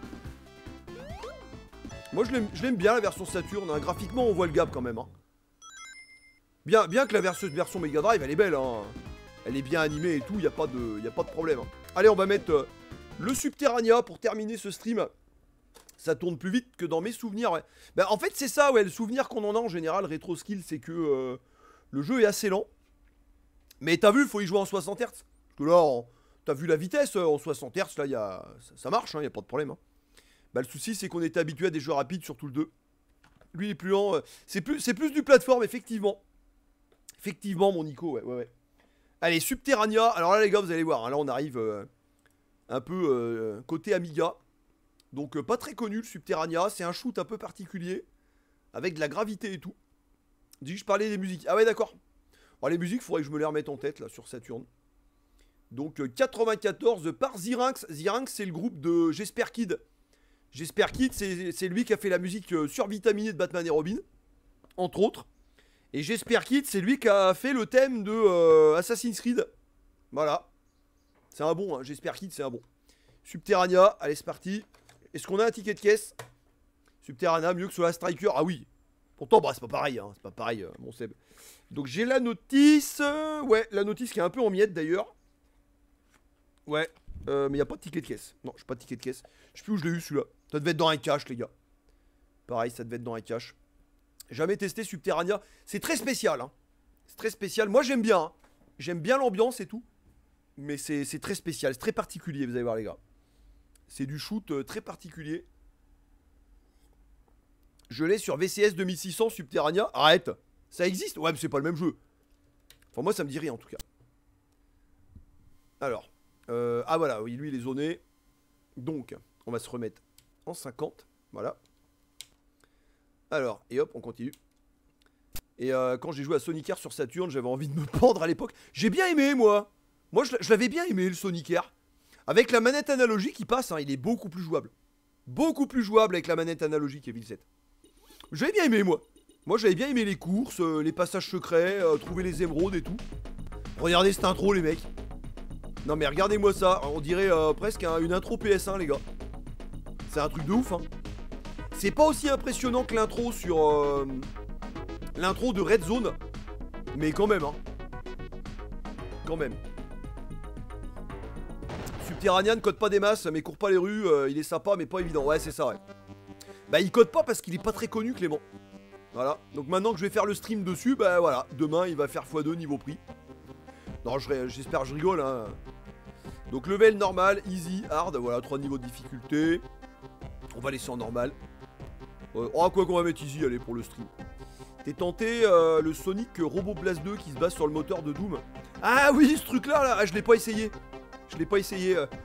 Moi, je l'aime bien la version Saturn. Hein. Graphiquement, on voit le gap quand même. Hein. Bien, bien que la version, version Mega Drive, elle est belle. Hein. Elle est bien animée et tout. Il n'y a, pas de, y a pas de problème. Hein. Allez, on va mettre euh, le Subterranea pour terminer ce stream. Ça tourne plus vite que dans mes souvenirs, ouais. Bah, en fait, c'est ça, ouais. Le souvenir qu'on en a en général, Retro Skill, c'est que euh, le jeu est assez lent. Mais t'as vu, il faut y jouer en soixante hertz. Parce que là, t'as vu la vitesse euh, en soixante hertz, là, y a, ça, ça marche, il hein, n'y a pas de problème. Hein. Bah, le souci, c'est qu'on était habitué à des jeux rapides, surtout le deux. Lui, il est plus lent. Euh, c'est plus, c'est plus du plateforme, effectivement. Effectivement, mon Nico, ouais, ouais, ouais. Allez, Subterranea. Alors là, les gars, vous allez voir. Hein, là, on arrive euh, un peu euh, côté Amiga. Donc, euh, pas très connu, le Subterranea. C'est un shoot un peu particulier. Avec de la gravité et tout. Dis, je parlais des musiques. Ah ouais, d'accord. Alors, les musiques, il faudrait que je me les remette en tête, là, sur Saturn. Donc, euh, quatre-vingt-quatorze par Zyrinx. Zyrinx, c'est le groupe de Jesper Kid. Jesper Kid, c'est lui qui a fait la musique euh, survitaminée de Batman et Robin. Entre autres. Et Jesper Kid, c'est lui qui a fait le thème de euh, Assassin's Creed. Voilà. C'est un bon, hein. Jesper Kid, c'est un bon. Subterranea, allez, c'est parti. Est-ce qu'on a un ticket de caisse? Subterranea, mieux que Solar Striker. Ah oui. Pourtant, bah, c'est pas pareil, hein. C'est pas pareil, euh, mon Seb. Donc j'ai la notice. Euh, ouais, la notice qui est un peu en miettes d'ailleurs. Ouais. Euh, mais il n'y a pas de ticket de caisse. Non, j'ai pas de ticket de caisse. Je sais plus où je l'ai eu celui-là. Ça devait être dans un cache, les gars. Pareil, ça devait être dans un cache. Jamais testé Subterranea. C'est très spécial. Hein. C'est très spécial. Moi, j'aime bien. Hein. J'aime bien l'ambiance et tout. Mais c'est très spécial. C'est très particulier, vous allez voir, les gars. C'est du shoot euh, très particulier. Je l'ai sur V C S deux mille six cents Subterranea. Arrête. Ça existe? Ouais, mais c'est pas le même jeu. Enfin, moi, ça me dit rien, en tout cas. Alors. Euh, ah, voilà. Oui, lui, il est zoné. Donc, on va se remettre en cinquante. Voilà. Alors, et hop, on continue. Et euh, quand j'ai joué à Sonic Air sur Saturn, j'avais envie de me pendre à l'époque. J'ai bien aimé, moi. Moi, je, je l'avais bien aimé, le Sonic Air. Avec la manette analogique, il passe, hein, il est beaucoup plus jouable. Beaucoup plus jouable avec la manette analogique, Evil sept. J'avais bien aimé, moi. Moi, j'avais bien aimé les courses, euh, les passages secrets, euh, trouver les émeraudes et tout. Regardez cette intro, les mecs. Non, mais regardez-moi ça. On dirait euh, presque un, une intro P S un, les gars. C'est un truc de ouf, hein. C'est pas aussi impressionnant que l'intro sur... Euh, l'intro de Red Zone. Mais quand même, hein. Quand même. Subterranean ne code pas des masses, mais court pas les rues. Euh, il est sympa, mais pas évident. Ouais, c'est ça, ouais. Bah, il code pas parce qu'il est pas très connu, Clément. Voilà. Donc maintenant que je vais faire le stream dessus, bah voilà. Demain, il va faire fois deux niveau prix. Non, j'espère que je rigole, hein. Donc, level normal, easy, hard. Voilà, trois niveaux de difficulté. On va laisser en normal. Euh, oh, quoi qu'on va mettre easy, allez, pour le stream. T'es tenté euh, le Sonic Robo Blast deux qui se base sur le moteur de Doom. Ah oui, ce truc-là, là. Ah, je l'ai pas essayé. Je l'ai pas essayé. Euh...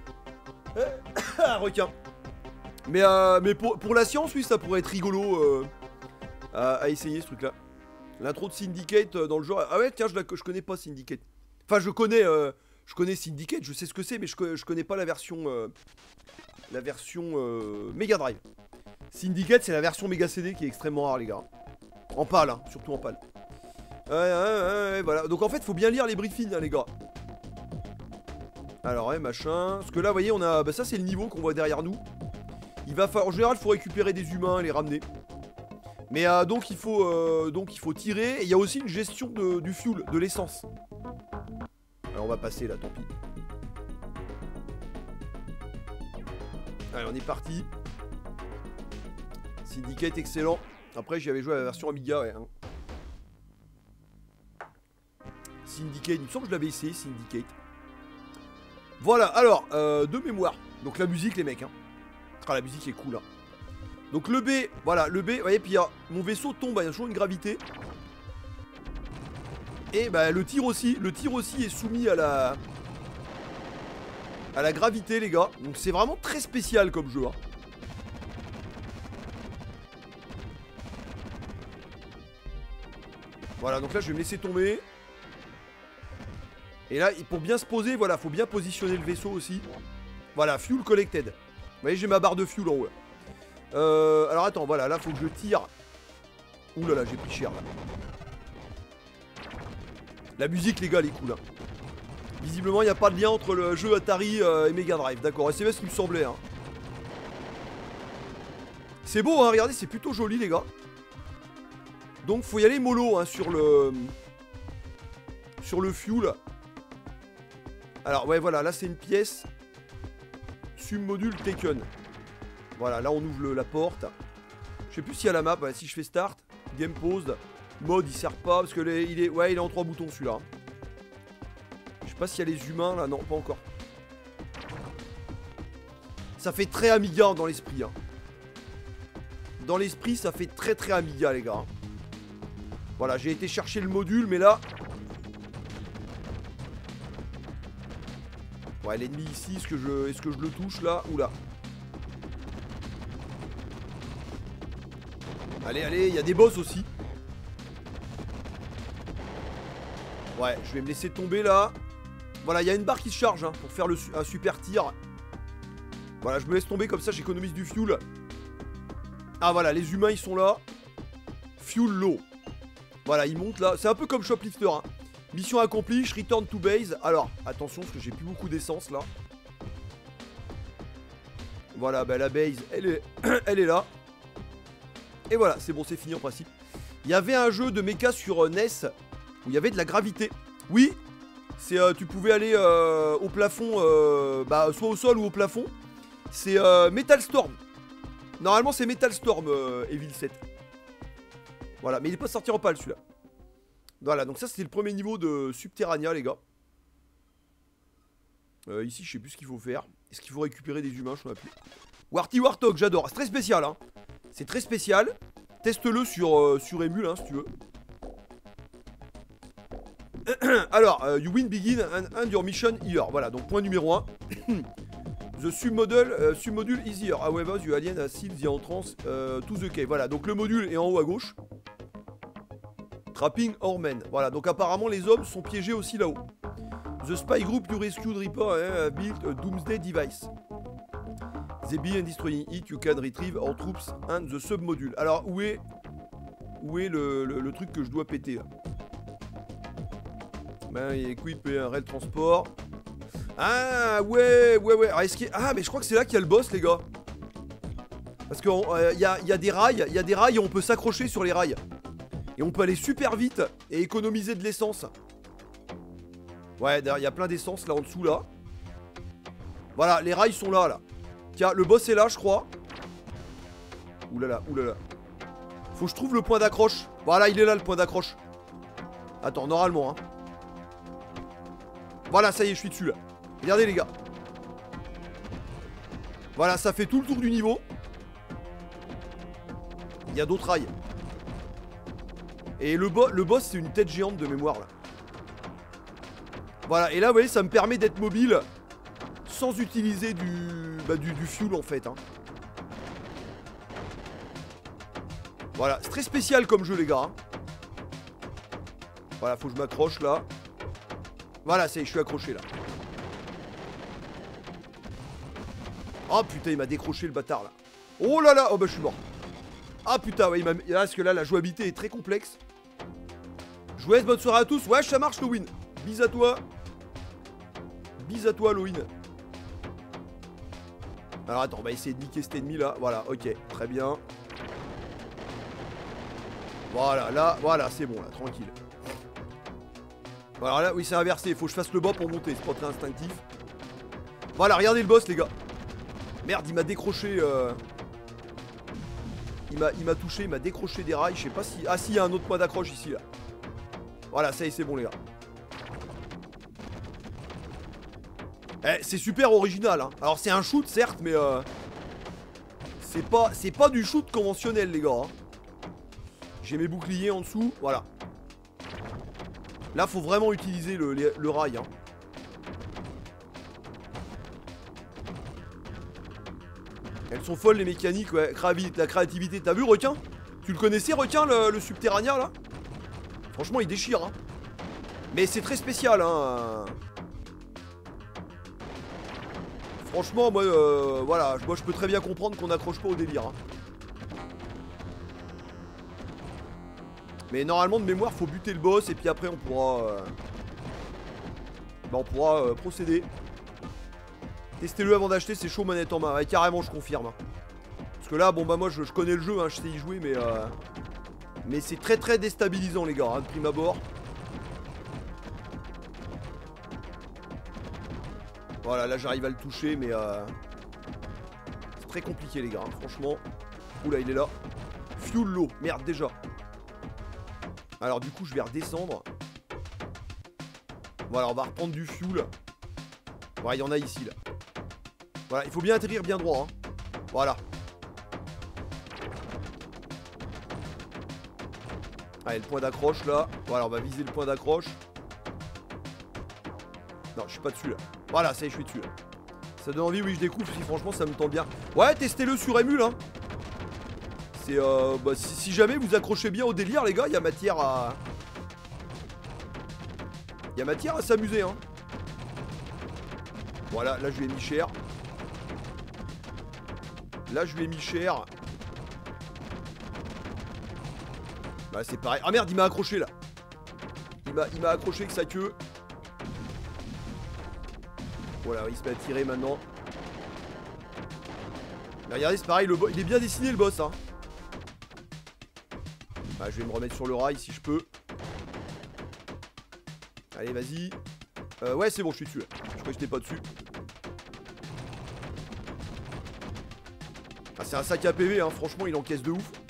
ah, requin. Mais, euh, mais pour, pour la science, oui, ça pourrait être rigolo euh, à, à essayer, ce truc-là. L'intro de Syndicate euh, dans le genre... Ah ouais, tiens, je, la, je connais pas Syndicate. Enfin, je connais... Euh, je connais Syndicate, je sais ce que c'est, mais je, je connais pas la version... Euh, la version euh, Mega Drive. Syndicate, c'est la version Mega C D qui est extrêmement rare, les gars. En pâle, hein, surtout en pâle. Ouais, ouais, ouais, ouais, voilà. Donc en fait, faut bien lire les briefings, hein, les gars. Alors, ouais, machin. Parce que là, vous voyez, on a... Bah, ça, c'est le niveau qu'on voit derrière nous. Il va falloir... En général, il faut récupérer des humains et les ramener. Mais euh, donc, il faut, euh, donc, il faut tirer. Et il y a aussi une gestion de, du fuel, de l'essence. Alors, on va passer, là, tant pis. Allez, on est parti. Syndicate, excellent. Après, j'y avais joué à la version Amiga, ouais. Hein. Syndicate, il me semble que je l'avais essayé, Syndicate. Voilà, alors, euh, de mémoire. Donc la musique, les mecs, hein. Ah, la musique est cool, hein. Donc le B, voilà, le B, vous voyez, puis mon vaisseau tombe, il y a toujours une gravité. Et bah le tir aussi, le tir aussi est soumis à la... à la gravité, les gars. Donc c'est vraiment très spécial comme jeu, hein. Voilà, donc là je vais me laisser tomber. Et là, pour bien se poser, voilà, faut bien positionner le vaisseau aussi. Voilà, fuel collected. Vous voyez, j'ai ma barre de fuel en haut. Euh, alors attends, voilà, là faut que je tire. Ouh là là, j'ai pris cher là. La musique, les gars, elle est cool, hein. Visiblement, il n'y a pas de lien entre le jeu Atari euh, et Mega Drive, d'accord. Et c'est bien ce qui me semblait, hein. C'est beau, hein, regardez, c'est plutôt joli, les gars. Donc, faut y aller mollo, hein, sur le... Sur le fuel. Alors, ouais, voilà, là, c'est une pièce. Submodule taken. Voilà, là, on ouvre le, la porte. Je sais plus s'il y a la map. Ouais, si je fais start, game pause, mode, il sert pas, parce que les, il est... Ouais, il est en trois boutons, celui-là. Je sais pas s'il y a les humains, là. Non, pas encore. Ça fait très Amiga dans l'esprit, hein. Dans l'esprit, ça fait très très Amiga, les gars. Voilà, j'ai été chercher le module, mais là... Ouais, l'ennemi ici, est-ce que, je... est-ce que je le touche, là? Oula. Allez, allez, il y a des boss aussi. Ouais, je vais me laisser tomber, là. Voilà, il y a une barre qui se charge, hein, pour faire le su... un super tir. Voilà, je me laisse tomber, comme ça, j'économise du fuel. Ah, voilà, les humains, ils sont là. Fuel low. Voilà, ils montent là. C'est un peu comme Shoplifter, hein. Mission accomplie, je return to base. Alors, attention, parce que j'ai plus beaucoup d'essence, là. Voilà, bah la base, elle est, elle est là. Et voilà, c'est bon, c'est fini en principe. Il y avait un jeu de mecha sur euh, N E S où il y avait de la gravité. Oui, c'est euh, tu pouvais aller euh, au plafond, euh, bah, soit au sol ou au plafond. C'est euh, Metal Storm. Normalement, c'est Metal Storm, euh, Evil sept. Voilà, mais il est pas sorti en pâle, celui-là. Voilà, donc ça, c'était le premier niveau de Subterranea, les gars. Euh, ici, je sais plus ce qu'il faut faire. Est-ce qu'il faut récupérer des humains? Je ne sais plus. Warty Warthog, j'adore. C'est très spécial, hein. C'est très spécial. Teste-le sur, euh, sur Emule, hein, si tu veux. Alors, uh, you win, begin, and, and your mission here. Voilà, donc point numéro un. The submodule, uh, submodule is here. However, the alien has sealed the entrance uh, to the cave. Voilà, donc le module est en haut à gauche. Trapping our men. Voilà, donc apparemment les hommes sont piégés aussi là-haut. The spy group you rescued Reaper have built a doomsday device. They be and destroying it, you can retrieve our troops and the submodule. Alors, où est, où est le, le, le truc que je dois péter là? Ben, il équipe un rail transport. Ah, ouais, ouais, ouais. Alors, est-ce qu'il y a... Ah, mais je crois que c'est là qu'il y a le boss, les gars. Parce qu'il euh, y, a, y a des rails, il y a des rails et on peut s'accrocher sur les rails. Et on peut aller super vite et économiser de l'essence. Ouais, il y a plein d'essence là en dessous, là. Voilà, les rails sont là, là. Tiens, le boss est là, je crois. Oulala, oulala. Faut que je trouve le point d'accroche. Voilà, il est là, le point d'accroche. Attends, normalement, hein. Voilà, ça y est, je suis dessus, là. Regardez, les gars. Voilà, ça fait tout le tour du niveau. Il y a d'autres rails. Et le, bo le boss, c'est une tête géante de mémoire, là. Voilà, et là, vous voyez, ça me permet d'être mobile sans utiliser du, bah, du, du fuel, en fait, hein. Voilà, c'est très spécial comme jeu, les gars, hein. Voilà, faut que je m'accroche, là. Voilà, c'est, je suis accroché, là. Oh, putain, il m'a décroché, le bâtard, là. Oh là là, oh bah, je suis mort. Ah, putain, ouais, il m'a... Parce que là, la jouabilité est très complexe. Jouez, bonne soirée à tous. Ouais, ça marche, Lowin. Bis à toi. Bis à toi, Lowin. Alors, attends, on va essayer de niquer cet ennemi, là. Voilà, ok, très bien. Voilà, là, voilà, c'est bon, là, tranquille. Voilà, là, oui, c'est inversé. Faut que je fasse le bas pour monter. C'est pas très instinctif. Voilà, regardez le boss, les gars. Merde, il m'a décroché. Euh... Il m'a touché, il m'a décroché des rails. Je sais pas si... Ah, si, il y a un autre point d'accroche ici, là. Voilà, ça y est, c'est bon, les gars. Eh, c'est super original, hein. Alors, c'est un shoot, certes, mais... Euh... C'est pas, c'est pas du shoot conventionnel, les gars, hein. J'ai mes boucliers en dessous, voilà. Là, faut vraiment utiliser le, le, le rail, hein. Elles sont folles, les mécaniques, ouais. La créativité. T'as vu, requin? Tu le connaissais, requin, le, le subterranien, là? Franchement, il déchire, hein. Mais c'est très spécial, hein. Franchement, moi, euh, voilà. Moi, je peux très bien comprendre qu'on n'accroche pas au délire, hein. Mais normalement, de mémoire, faut buter le boss et puis après, on pourra... Euh... Bah, on pourra euh, procéder. Testez-le avant d'acheter, c'est chaud manette en main. Ouais, carrément, je confirme. Hein. Parce que là, bon, bah, moi, je, je connais le jeu, hein, je sais y jouer, mais... Euh... Mais c'est très, très déstabilisant, les gars, hein, de prime abord. Voilà, là, j'arrive à le toucher, mais... Euh... C'est très compliqué, les gars, hein, franchement. Oula, il est là. Fuel l'eau. Merde, déjà. Alors du coup je vais redescendre. Voilà, on va reprendre du fuel. Voilà, il y en a ici là. Voilà, il faut bien atterrir bien droit, hein. Voilà. Allez, le point d'accroche là. Voilà, on va viser le point d'accroche. Non, je suis pas dessus là. Voilà, ça y est, je suis dessus là. Ça donne envie, oui, je découvre, si franchement ça me tente bien. Ouais, testez-le sur Emule, hein. C'est euh, bah, si, si jamais vous accrochez bien au délire, les gars, il y a matière à... Il y a matière à s'amuser, hein. Voilà, là je lui ai mis cher. Là je lui ai mis cher. Bah c'est pareil. Ah merde, il m'a accroché là. Il m'a il m'a accroché avec sa queue. Voilà, il se met à tirer maintenant. Mais regardez, c'est pareil, le il est bien dessiné le boss, hein. Bah, je vais me remettre sur le rail si je peux. Allez, vas-y. Euh, ouais, c'est bon, je suis dessus là. Je crois que j'étais pas dessus. Ah, c'est un sac à P V, hein. Franchement, il encaisse de ouf.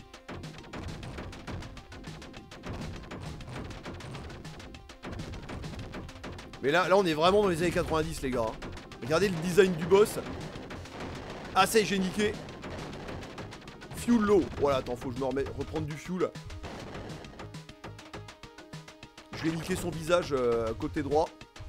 Mais là, là, on est vraiment dans les années quatre-vingt-dix, les gars. Regardez le design du boss. Ah ça y est, j'ai niqué. Fuel low. Voilà, attends, faut que je me remette, reprendre du fuel. Je vais niquer son visage euh, côté droit.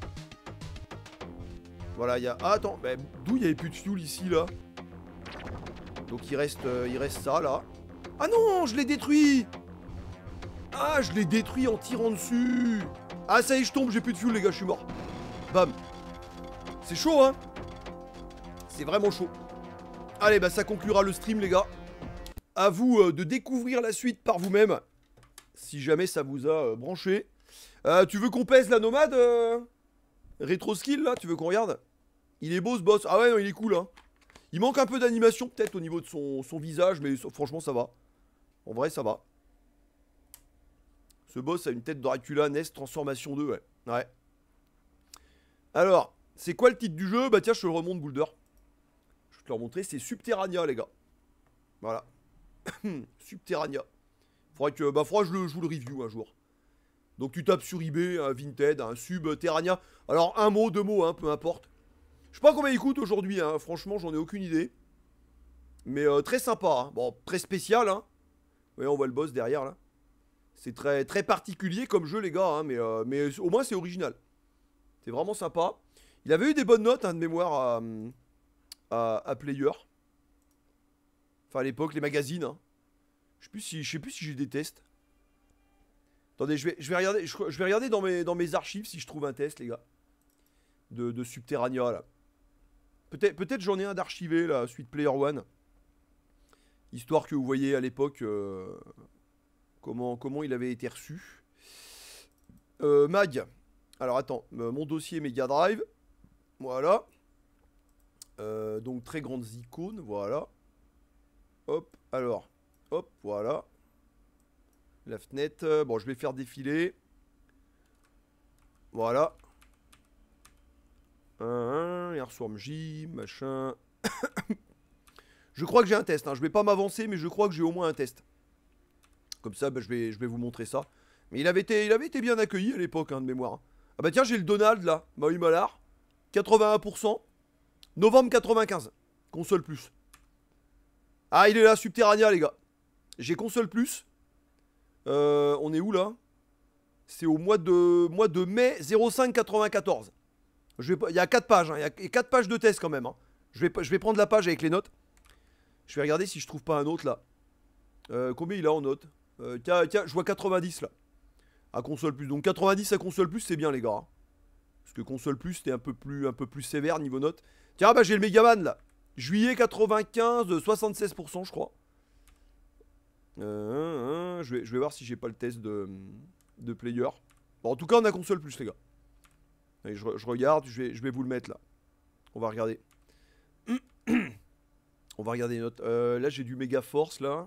Voilà, il y a... Ah attends, bah, d'où il n'y avait plus de fuel ici là? Donc il reste, euh, il reste ça là. Ah non, je l'ai détruit. Ah, je l'ai détruit en tirant dessus. Ah ça y est, je tombe, j'ai plus de fuel les gars, je suis mort. Bam. C'est chaud hein. C'est vraiment chaud. Allez, bah ça conclura le stream les gars. À vous euh, de découvrir la suite par vous-même. Si jamais ça vous a euh, branché. Euh, tu veux qu'on pèse la nomade euh... Rétro skill là, tu veux qu'on regarde? Il est beau ce boss. Ah ouais non, il est cool hein. Il manque un peu d'animation peut-être au niveau de son, son visage, mais franchement ça va. En vrai ça va. Ce boss a une tête de Dracula, N E S Transformation deux, ouais. Ouais. Alors, c'est quoi le titre du jeu? Bah tiens, je te le remonte Boulder. Je vais te le remontrer, c'est Subterrania les gars. Voilà. Subterrania. Faudrait que, bah faudra que je, le, je vous le review un jour. Donc tu tapes sur eBay, un Vinted, un Subterrania. Alors un mot, deux mots, hein, peu importe. Je sais pas combien il coûte aujourd'hui, hein. Franchement j'en ai aucune idée. Mais euh, très sympa, hein. Bon, très spécial, hein. Vous voyez, on voit le boss derrière là. C'est très, très particulier comme jeu les gars, hein, mais, euh, mais au moins c'est original. C'est vraiment sympa. Il avait eu des bonnes notes hein, de mémoire à, à, à Player. Enfin à l'époque, les magazines. Hein. Je sais plus si, je sais plus si j'ai des tests. Attendez, je vais, je vais regarder, je, je vais regarder dans mes, dans mes archives si je trouve un test les gars. De, de Subterrania là. Peut-être peut-être j'en ai un d'archivé là, suite Player One. Histoire que vous voyez à l'époque... Euh, Comment, comment il avait été reçu. euh, Mag. Alors attends, euh, mon dossier Mega Drive. Voilà. Euh, donc très grandes icônes, voilà. Hop, alors. Hop, voilà. La fenêtre. Bon, je vais faire défiler. Voilà. Un, un, Airswarm J, machin. Je crois que j'ai un test, hein. Je vais pas m'avancer, mais je crois que j'ai au moins un test. Comme ça, bah, je, vais, je vais vous montrer ça. Mais il avait été, il avait été bien accueilli à l'époque, hein, de mémoire. Ah bah tiens, j'ai le Donald, là. Maui Malar. quatre-vingt-un pour cent. Novembre quatre-vingt-quinze. Console Plus. Ah, il est là, Subterrania, les gars. J'ai Console Plus. Euh, on est où, là? C'est au mois de, mois de mai zéro cinq quatre-vingt-quatorze. Je vais, il y a quatre pages, hein. Il y a quatre pages de test, quand même. Hein. Je, vais, je vais prendre la page avec les notes. Je vais regarder si je trouve pas un autre, là. Euh, combien il a en notes? Euh, tiens, tiens, je vois quatre-vingt-dix là. À console plus. Donc quatre-vingt-dix à console plus, c'est bien les gars. Parce que console plus, c'était un peu plus un peu plus sévère niveau notes. Tiens, bah j'ai le Megaman là. Juillet quatre-vingt-quinze, soixante-seize pour cent je crois. Euh, euh, je, vais, je vais voir si j'ai pas le test de, de player. Bon, en tout cas, on a console plus les gars. Allez, je, je regarde, je vais, je vais vous le mettre là. On va regarder. On va regarder les notes. Euh, là, j'ai du Mega Force là.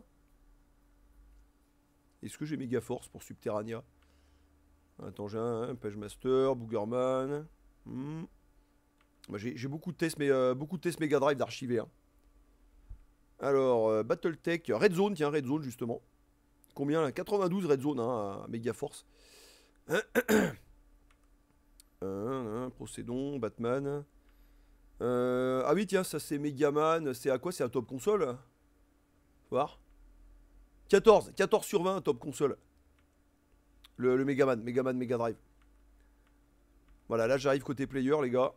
Est-ce que j'ai Mega Force pour Subterrania? Attends, j'ai un, hein, Page Master, Boogerman. Hmm. Bah, j'ai beaucoup de tests, mais euh, beaucoup de tests Mega Drive d'archiver. Hein. Alors, euh, Battletech, Red Zone, tiens, Red Zone justement. Combien là? quatre-vingt-douze Red Zone hein, à Mega Force. euh, Procédons, Batman. Euh, ah oui, tiens, ça c'est Megaman. C'est à quoi? C'est à top console? Faut voir. quatorze, quatorze sur vingt top console. Le, le Megaman, Megaman Mega Drive. Voilà, là j'arrive côté player les gars.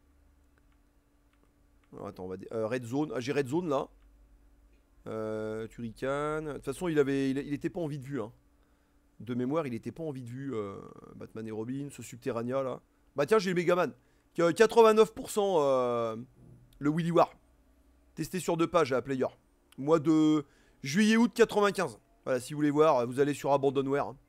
Alors, attends, on va euh, Red Zone. Ah, j'ai Red Zone là. Euh, Turrican. De toute façon, il avait, il, il était pas en vue de vue. Hein. De mémoire, il était pas en vue de vue. Euh, Batman et Robin, ce Subterrania là. Bah tiens, j'ai le Megaman. quatre-vingt-neuf pour cent euh, le Willy War. Testé sur deux pages à player. Mois de juillet-août quatre-vingt-quinze. Voilà, si vous voulez voir, vous allez sur Abandonware. Hein.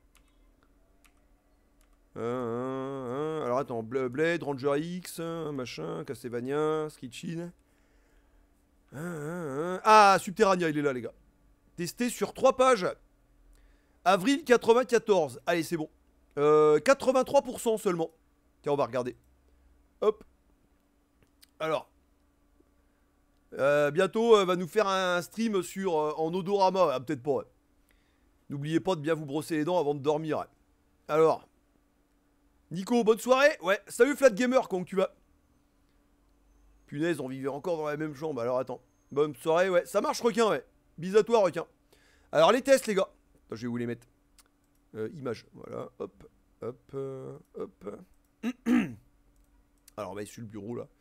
Euh, euh, euh, alors attends, Blade, Ranger X, machin, Castlevania, Skitchin. Euh, euh, euh. Ah, Subterrania, il est là, les gars. Testé sur trois pages. Avril quatre-vingt-quatorze. Allez, c'est bon. Euh, quatre-vingt-trois pour cent seulement. Tiens, on va regarder. Hop. Alors. Euh, bientôt, euh, va nous faire un stream sur euh, en odorama. Ah, peut-être pas. Ouais. N'oubliez pas de bien vous brosser les dents avant de dormir. Ouais. Alors. Nico, bonne soirée. Ouais, salut Flat Gamer, comment tu vas? Punaise, on vivait encore dans la même chambre. Alors attends. Bonne soirée, ouais. Ça marche, requin, ouais. Bis à toi, requin. Alors les tests, les gars. Attends, je vais vous les mettre. Euh, images. Voilà. Hop. Hop. Euh, hop. Alors on va aller sur le bureau là.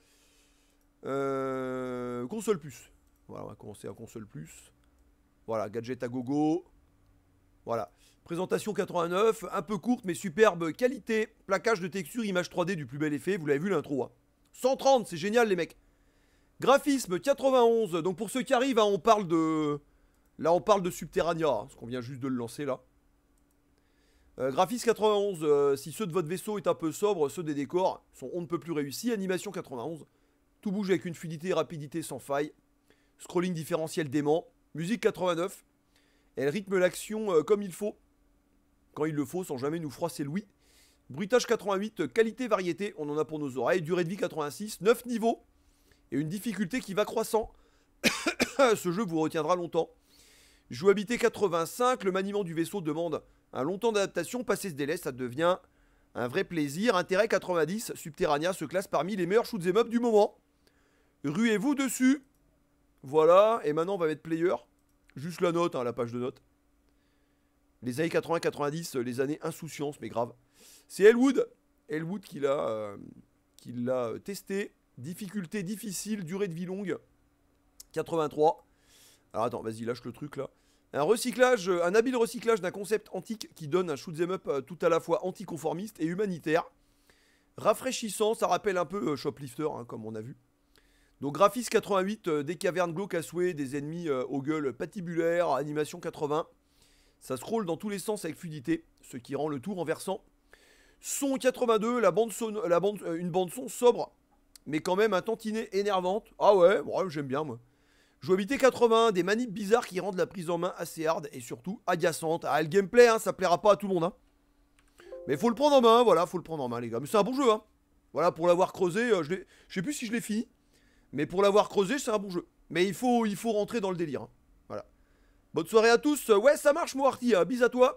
Euh, console plus. Voilà, on va commencer à console plus. Voilà, gadget à gogo. Voilà. Présentation quatre-vingt-neuf, un peu courte mais superbe qualité. Plaquage de texture, image trois D du plus bel effet. Vous l'avez vu l'intro. Hein. cent trente, c'est génial les mecs. Graphisme quatre-vingt-onze. Donc pour ceux qui arrivent, hein, on parle de... Là on parle de Subterranea, hein, parce qu'on vient juste de le lancer là. Euh, graphisme quatre-vingt-onze, euh, si ceux de votre vaisseau est un peu sobre, ceux des décors sont on ne peut plus réussis. Animation quatre-vingt-onze. Tout bouge avec une fluidité et rapidité sans faille. Scrolling différentiel dément. Musique quatre-vingt-neuf. Elle rythme l'action euh, comme il faut. Quand il le faut, sans jamais nous froisser l'ouïe. Bruitage quatre-vingt-huit, qualité variété, on en a pour nos oreilles. Durée de vie quatre-vingt-six, neuf niveaux. Et une difficulté qui va croissant. Ce jeu vous retiendra longtemps. Jouabilité quatre-vingt-cinq, le maniement du vaisseau demande un long temps d'adaptation. Passé ce délai, ça devient un vrai plaisir. Intérêt quatre-vingt-dix, Subterranea se classe parmi les meilleurs shoot'em up du moment. Ruez-vous dessus. Voilà, et maintenant on va mettre player. Juste la note, hein, la page de notes. Les années quatre-vingts quatre-vingt-dix, les années insouciance, mais grave. C'est Elwood. Elwood qui l'a euh, qui l'a testé. Difficulté difficile, durée de vie longue. quatre-vingt-trois. Alors attends, vas-y, lâche le truc là. Un recyclage, un habile recyclage d'un concept antique qui donne un shoot'em up euh, tout à la fois anticonformiste et humanitaire. Rafraîchissant, ça rappelle un peu euh, Shoplifter, hein, comme on a vu. Donc graphisme quatre-vingt-huit, euh, des cavernes glauques à souhait, des ennemis euh, aux gueules patibulaires, animation quatre-vingts. Ça scrolle dans tous les sens avec fluidité, ce qui rend le tout renversant. Son quatre-vingt-deux, la bande son, la bande, euh, une bande son sobre, mais quand même un tantinet énervante. Ah ouais, bon, j'aime bien moi. Jouabilité quatre-vingts, des manips bizarres qui rendent la prise en main assez hard et surtout agaçante. Ah, le gameplay, hein, ça plaira pas à tout le monde. Hein. Mais faut le prendre en main, voilà, faut le prendre en main les gars. Mais c'est un bon jeu, hein. Voilà, pour l'avoir creusé, euh, je sais plus si je l'ai fini. Mais pour l'avoir creusé, c'est un bon jeu. Mais il faut, il faut rentrer dans le délire. Hein. Voilà. Bonne soirée à tous. Ouais, ça marche, Moarty. Hein. Bis à toi.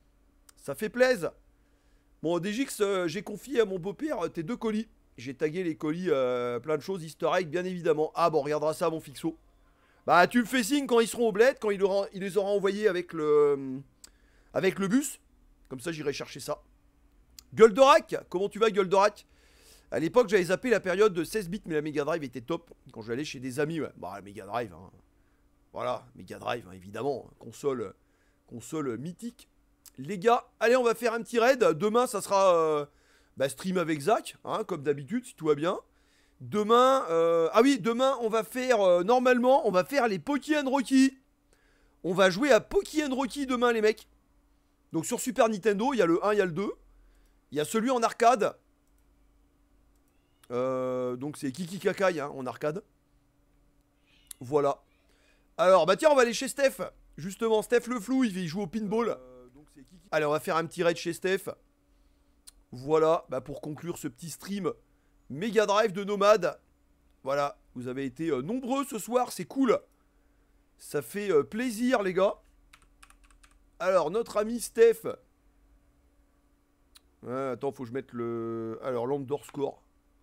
Ça fait plaisir. Bon, D J X, euh, j'ai confié à mon beau-père euh, tes deux colis. J'ai tagué les colis, euh, plein de choses, easter egg, bien évidemment. Ah bon, on regardera ça, mon fixo. Bah, tu me fais signe quand ils seront au bled, quand il, aura, il les aura envoyés avec le, avec le bus. Comme ça, j'irai chercher ça. Goldorak, comment tu vas, Goldorak? À l'époque, j'avais zappé la période de seize bits, mais la Mega Drive était top. Quand j'allais chez des amis, ouais. Bah, la Mega Drive, hein. Voilà, Mega Drive, hein, évidemment. Console, console mythique. Les gars, allez, on va faire un petit raid. Demain, ça sera euh, bah, stream avec Zach, hein, comme d'habitude, si tout va bien. Demain, euh, ah oui, demain, on va faire, euh, normalement, on va faire les Poki and Rocky. On va jouer à Poki and Rocky demain, les mecs. Donc, sur Super Nintendo, il y a le un, il y a le deux. Il y a celui en arcade. Euh, donc, c'est Kiki Kakai, hein, en arcade. Voilà. Alors, bah tiens, on va aller chez Steph. Justement, Steph le flou, il joue au pinball. Euh, donc Kiki... Allez, on va faire un petit raid chez Steph. Voilà, bah pour conclure ce petit stream Mega Drive de Nomade. Voilà, vous avez été euh, nombreux ce soir, c'est cool. Ça fait euh, plaisir, les gars. Alors, notre ami Steph. Ouais, attends, faut que je mette le... Alors, l'underscore.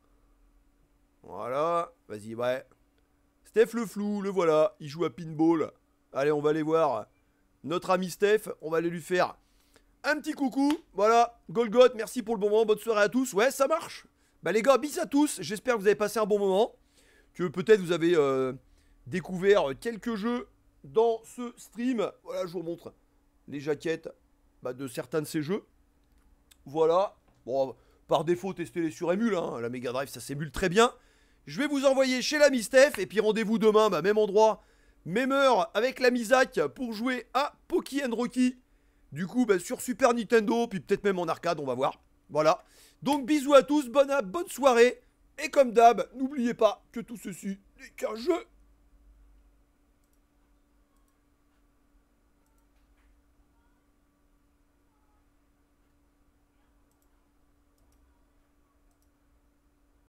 Voilà, vas-y, ouais. Steph le flou, le voilà, il joue à pinball. Allez, on va aller voir notre ami Steph, on va aller lui faire un petit coucou. Voilà, Golgoth, merci pour le bon moment, bonne soirée à tous. Ouais, ça marche. Bah les gars, bis à tous, j'espère que vous avez passé un bon moment. Que peut-être vous avez euh, découvert quelques jeux dans ce stream. Voilà, je vous montre les jaquettes bah, de certains de ces jeux. Voilà, bon, par défaut, testez-les sur émule, hein. La Mega Drive, ça s'émule très bien. Je vais vous envoyer chez l'ami Steph. Et puis rendez-vous demain, bah, même endroit, même heure, avec l'ami Zach pour jouer à Poki and Rocky. Du coup, bah, sur Super Nintendo, puis peut-être même en arcade, on va voir. Voilà. Donc bisous à tous, bonne, bonne soirée. Et comme d'hab, n'oubliez pas que tout ceci n'est qu'un jeu.